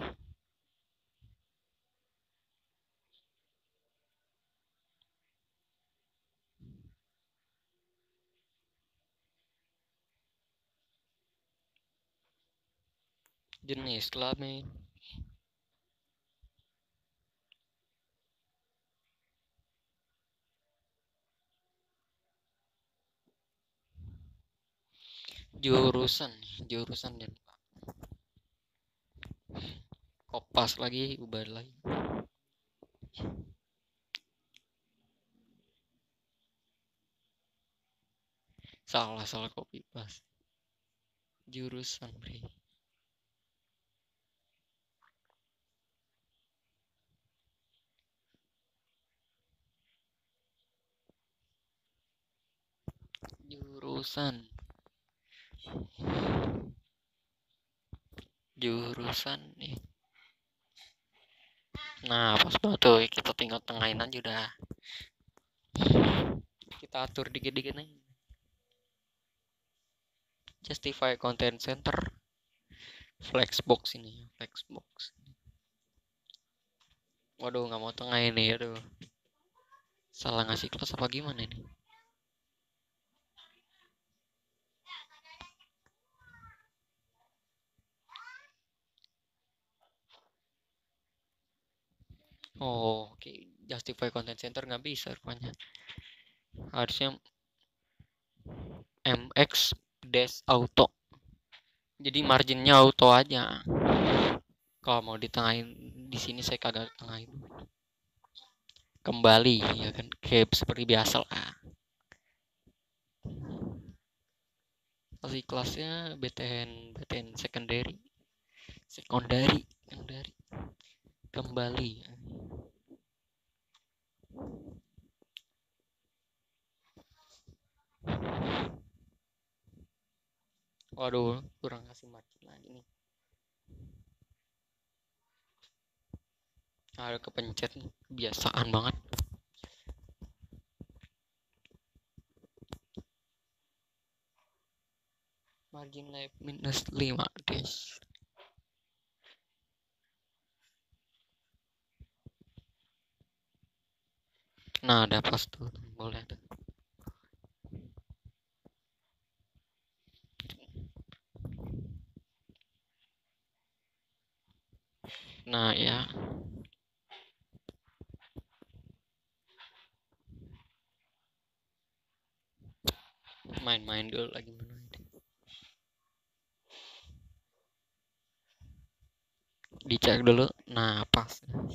S1: Jenis kelamin, jurusan jurusan dan kopas lagi, ubah lagi. Salah salah copy paste. Jurusan bre. Jurusan jurusan nih. Nah pas banget tuh, kita tinggal tengahin aja udah, kita atur dikit-dikit nih. Justify content center, flexbox ini, flexbox. Waduh nggak mau tengah ini, aduh salah ngasih kelas apa gimana ini. Oh oke okay. Justify content center nggak bisa rupanya, harusnya mx dash auto, jadi marginnya auto aja. Kalau mau ditengahin di sini saya kagak tengahin, kembali ya kan kayak seperti biasa lah. Kasih kelasnya B T N B T N secondary secondary secondary kembali. Waduh kurang kasih margin lagi nih, ada kepencet nih, kebiasaan banget. margin left minus lima dash. Nah, ada pas tuh, boleh tuh. Nah, ya. Main-main dulu lagi mana ini. Dicek dulu. Nah, pas.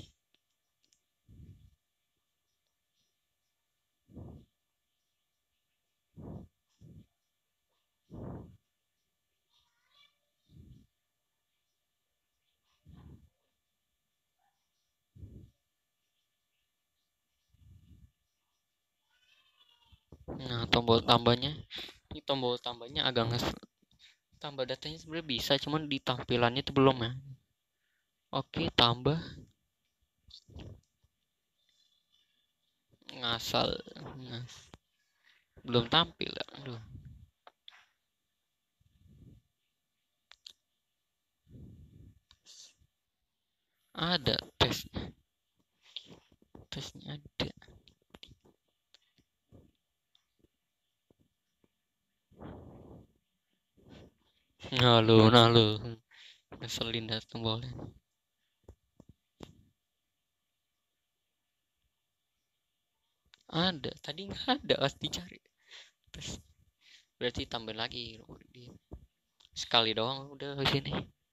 S1: Nah, tombol tambahnya, ini tombol tambahnya agak nges. Tambah datanya sebenarnya bisa, cuman di tampilannya itu belum ya. Oke, tambah. Ngasal. Ngas. Belum tampil. Aduh. Ada tes. Tesnya ada. Nah lu, nah lu. Ngeselin dah tombolnya. Ada, tadi nggak ada, harus dicari. Terus berarti tambah lagi. Sekali doang udah di sini.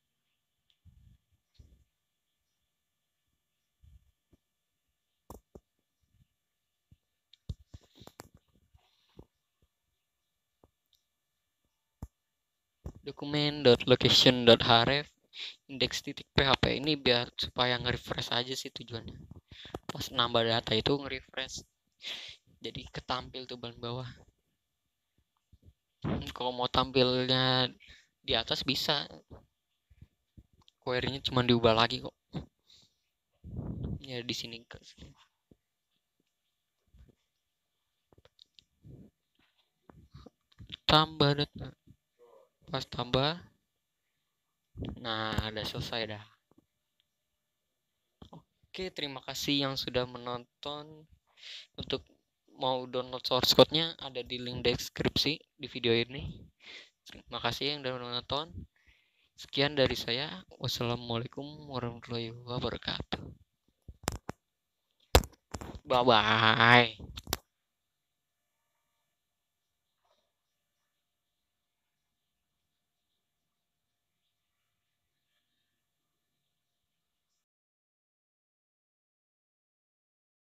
S1: Dokumen.location.href index titik php ini biar supaya nge-refresh aja sih tujuannya. Pas nambah data itu nge-refresh. Jadi ketampil tuh bagian bawah. Kalau mau tampilnya di atas bisa. Query-nya cuma diubah lagi kok. Ya di sini ke sini. Tambah data. Pas tambah. Nah, udah selesai dah. Oke, terima kasih yang sudah menonton. Untuk mau download source code-nya ada di link deskripsi di video ini. Terima kasih yang sudah menonton. Sekian dari saya. Wassalamualaikum warahmatullahi wabarakatuh. Bye bye.